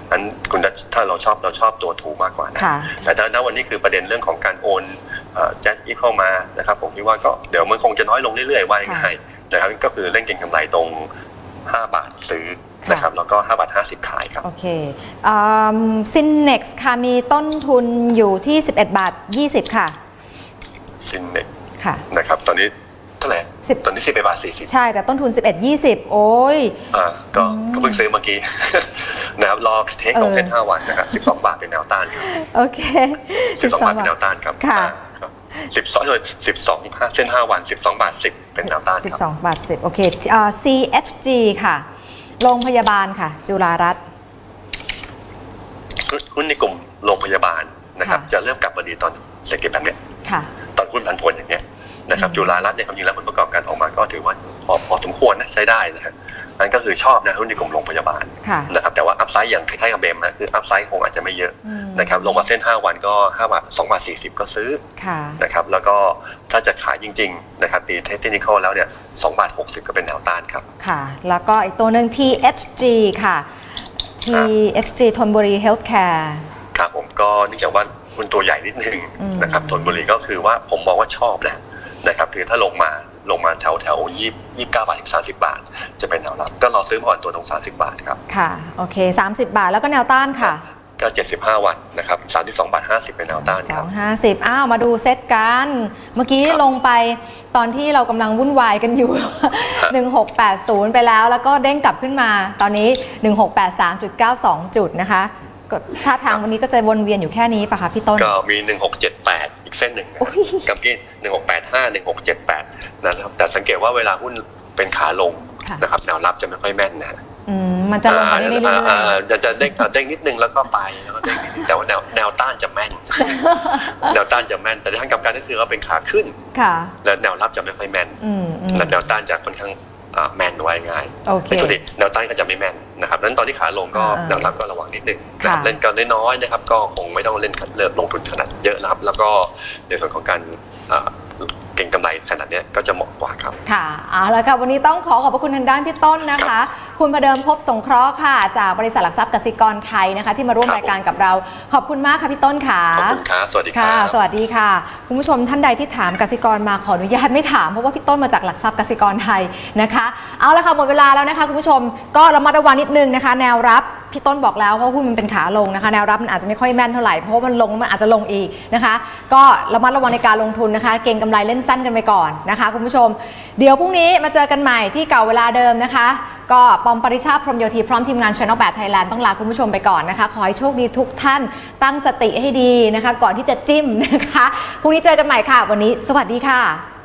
นั้นคุณถ้าเราชอบเราชอบตัวถูมากกว่านะแต่ถ้าณวันนี้คือประเด็นเรื่องของการโอนแจ็คอีเข้ามานะครับผมคิดว่าก็เดี๋ยวมันคงจะน้อยลงเรื่อยๆว่าง่ายๆนะครับก็คือเล่นเก็งกำไรตรงห้าบาทซื้อนะครับแล้วก็ห้าบาทห้าสิบขายครับโอเคซินเน็กซ์ค่ะมีต้นทุนอยู่ที่สิบเอ็ดบาทยี่สิบค่ะซินเน็กซ์ค่ะนะครับตอนนี้เท่าไหร่ตอนนี้สิบเอ็ดบาทสี่สิบใช่แต่ต้นทุนสิบเอ็ดยี่สิบโอ้ยอ่าก็ก็เพิ่งซื้อเมื่อกี้นะครับรอเทคของเส้นห้าวันนะครับสิบสองบาทเป็นแนวต้านครับโอเคสิบสองบาทเป็นแนวต้านครับค่ะสิบสองเลยสิบสองเส้นห้าวันสิบสองบาทสิบเป็นแนวต้านครับสิบสองบาทสิบโอเคอ่า ซี เอช จี ค่ะโรงพยาบาลค่ะจุฬารัตน์หุ้นในกลุ่มโรงพยาบาลนะครับจะเริ่มกลับมาดีตอนเศรษฐกิจแบบนี้ตอนหุ้นผันผวนอย่างเงี้ยนะครับจุฬารัตน์เนี่ยความจริงแล้วผลประกอบการออกมาก็ถือว่าพอพอสมควรนะใช้ได้นะฮะนั่นก็คือชอบนะหุ้นในกลุ่มโรงพยาบาลนะครับแต่ว่าอัพไซด์อย่างคล้ายๆกับเบมนะคืออัพไซด์คงอาจจะไม่เยอะนะครับลงมาเส้นห้าวันก็ห้าบาทสองบาทสี่สิบก็ซื้อนะครับแล้วก็ถ้าจะขายจริงๆนะครับตีเทคนิคอลแล้วเนี่ยสองบาทหกสิบก็เป็นแนวต้านครับค่ะแล้วก็อีกตัวหนึ่ง ที เอช จี ค่ะ ที เอช จี ธนบุรีเฮลท์แคร์ครับผมก็เนื่องจากว่าหุ้นตัวใหญ่นิดนึงนะครับธนบุรีก็คือว่าผมมองว่าชอบนะนะครับคือถ้าลงมาลงมาแถวแถวยี่ยี่สิบเก้าบาทถึงสามสิบบาทจะเป็นแนวรับก็รอซื้อก่อนตัวตรงสามสิบบาทครับค่ะโอเคสามสิบบาทแล้วก็แนวต้านค่ะก็เจ็ดสิบห้าวันนะครับสามสิบสองบาทห้าสิบเป็นแนวต้านครับสองห้าสิบอ้าวมาดูเซตกันเมื่อกี้ลงไปตอนที่เรากำลังวุ่นวายกันอยู่หนึ่งหกแปดศูนย์ไปแล้วแล้วก็เด้งกลับขึ้นมาตอนนี้หนึ่งหกแปดสามจุดเก้าสองจุดนะคะท่าทางวันนี้ก็จะวนเวียนอยู่แค่นี้ป่ะคะพี่ต้นก็มีหนึ่งหกเจ็ดแปดอีกเส้นหนึ่งกับที่หนึ่งหกแปดห้า หนึ่งหกเจ็ดแปดนะครับแต่สังเกตว่าเวลาหุ้นเป็นขาลงนะครับแนวรับจะไม่ค่อยแม่นนะมันจะลงไปเรื่อยๆจะจะเด้งเด้งนิดนึงแล้วก็ไปแล้วก็เด้งนิดนึงแต่ว่าแนวแนวต้านจะแม่นแนวต้านจะแม่นแต่ทางกลับกันก็คือว่าเป็นขาขึ้นและแนวรับจะไม่ค่อยแม่นและแนวต้านจะค่อนข้างแมนไว้ง่ายในตัวนี้แนวต้านก็จะไม่แมนนะครับนั้นตอนที่ขาลงก็แนวรับก็ระวังนิดนึงเล่นกันน้อยๆนะครับก็คงไม่ต้องเล่นเลิกลงทุนขนาดเยอะนะครับแล้วก็ในส่วนของการเก็งกำไรขนาดนี้ก็จะเหมาะกว่าครับค่ะเอาละค่ะวันนี้ต้องขอขอบพระคุณทางด้านพี่ต้นนะคะคุณประเดิมพบสงเคราะห์ค่ะจากบริษัทหลักทรัพย์กสิกรไทยนะคะที่มาร่วมรายการกับเราขอบคุณมากค่ะพี่ต้นค่ะขอบคุณค่ะสวัสดีค่ะสวัสดีค่ะคุณผู้ชมท่านใดที่ถามกสิกรมาขออนุญาตไม่ถามเพราะว่าพี่ต้นมาจากหลักทรัพย์กสิกรไทยนะคะเอาละค่ะหมดเวลาแล้วนะคะคุณผู้ชมก็ระมัดระวังนิดนึงนะคะแนวรับพี่ต้นบอกแล้วเพราะหุ้นมันเป็นขาลงนะคะแนวรับมันอาจจะไม่ค่อยแม่นเท่าไหร่เพราะมันลงมันอาจจะลงอีกนะคะก็ระมัดระวังในการลงทุนนะคะเก็งกำไรเล่นสั้นกันไปก่อนนะคะคุณผู้ชมเดี๋ยวพรุ่งนี้มาเจอกันใหม่ที่เก่าเวลาเดิมนะคะก็ปอมปริชาติพรหมโยธีพร้อมทีมงาน Channel แปด Thailand ต้องลาคุณผู้ชมไปก่อนนะคะขอให้โชคดีทุกท่านตั้งสติให้ดีนะคะก่อนที่จะจิ้มนะคะพรุ่งนี้เจอกันใหม่ค่ะวันนี้สวัสดีค่ะ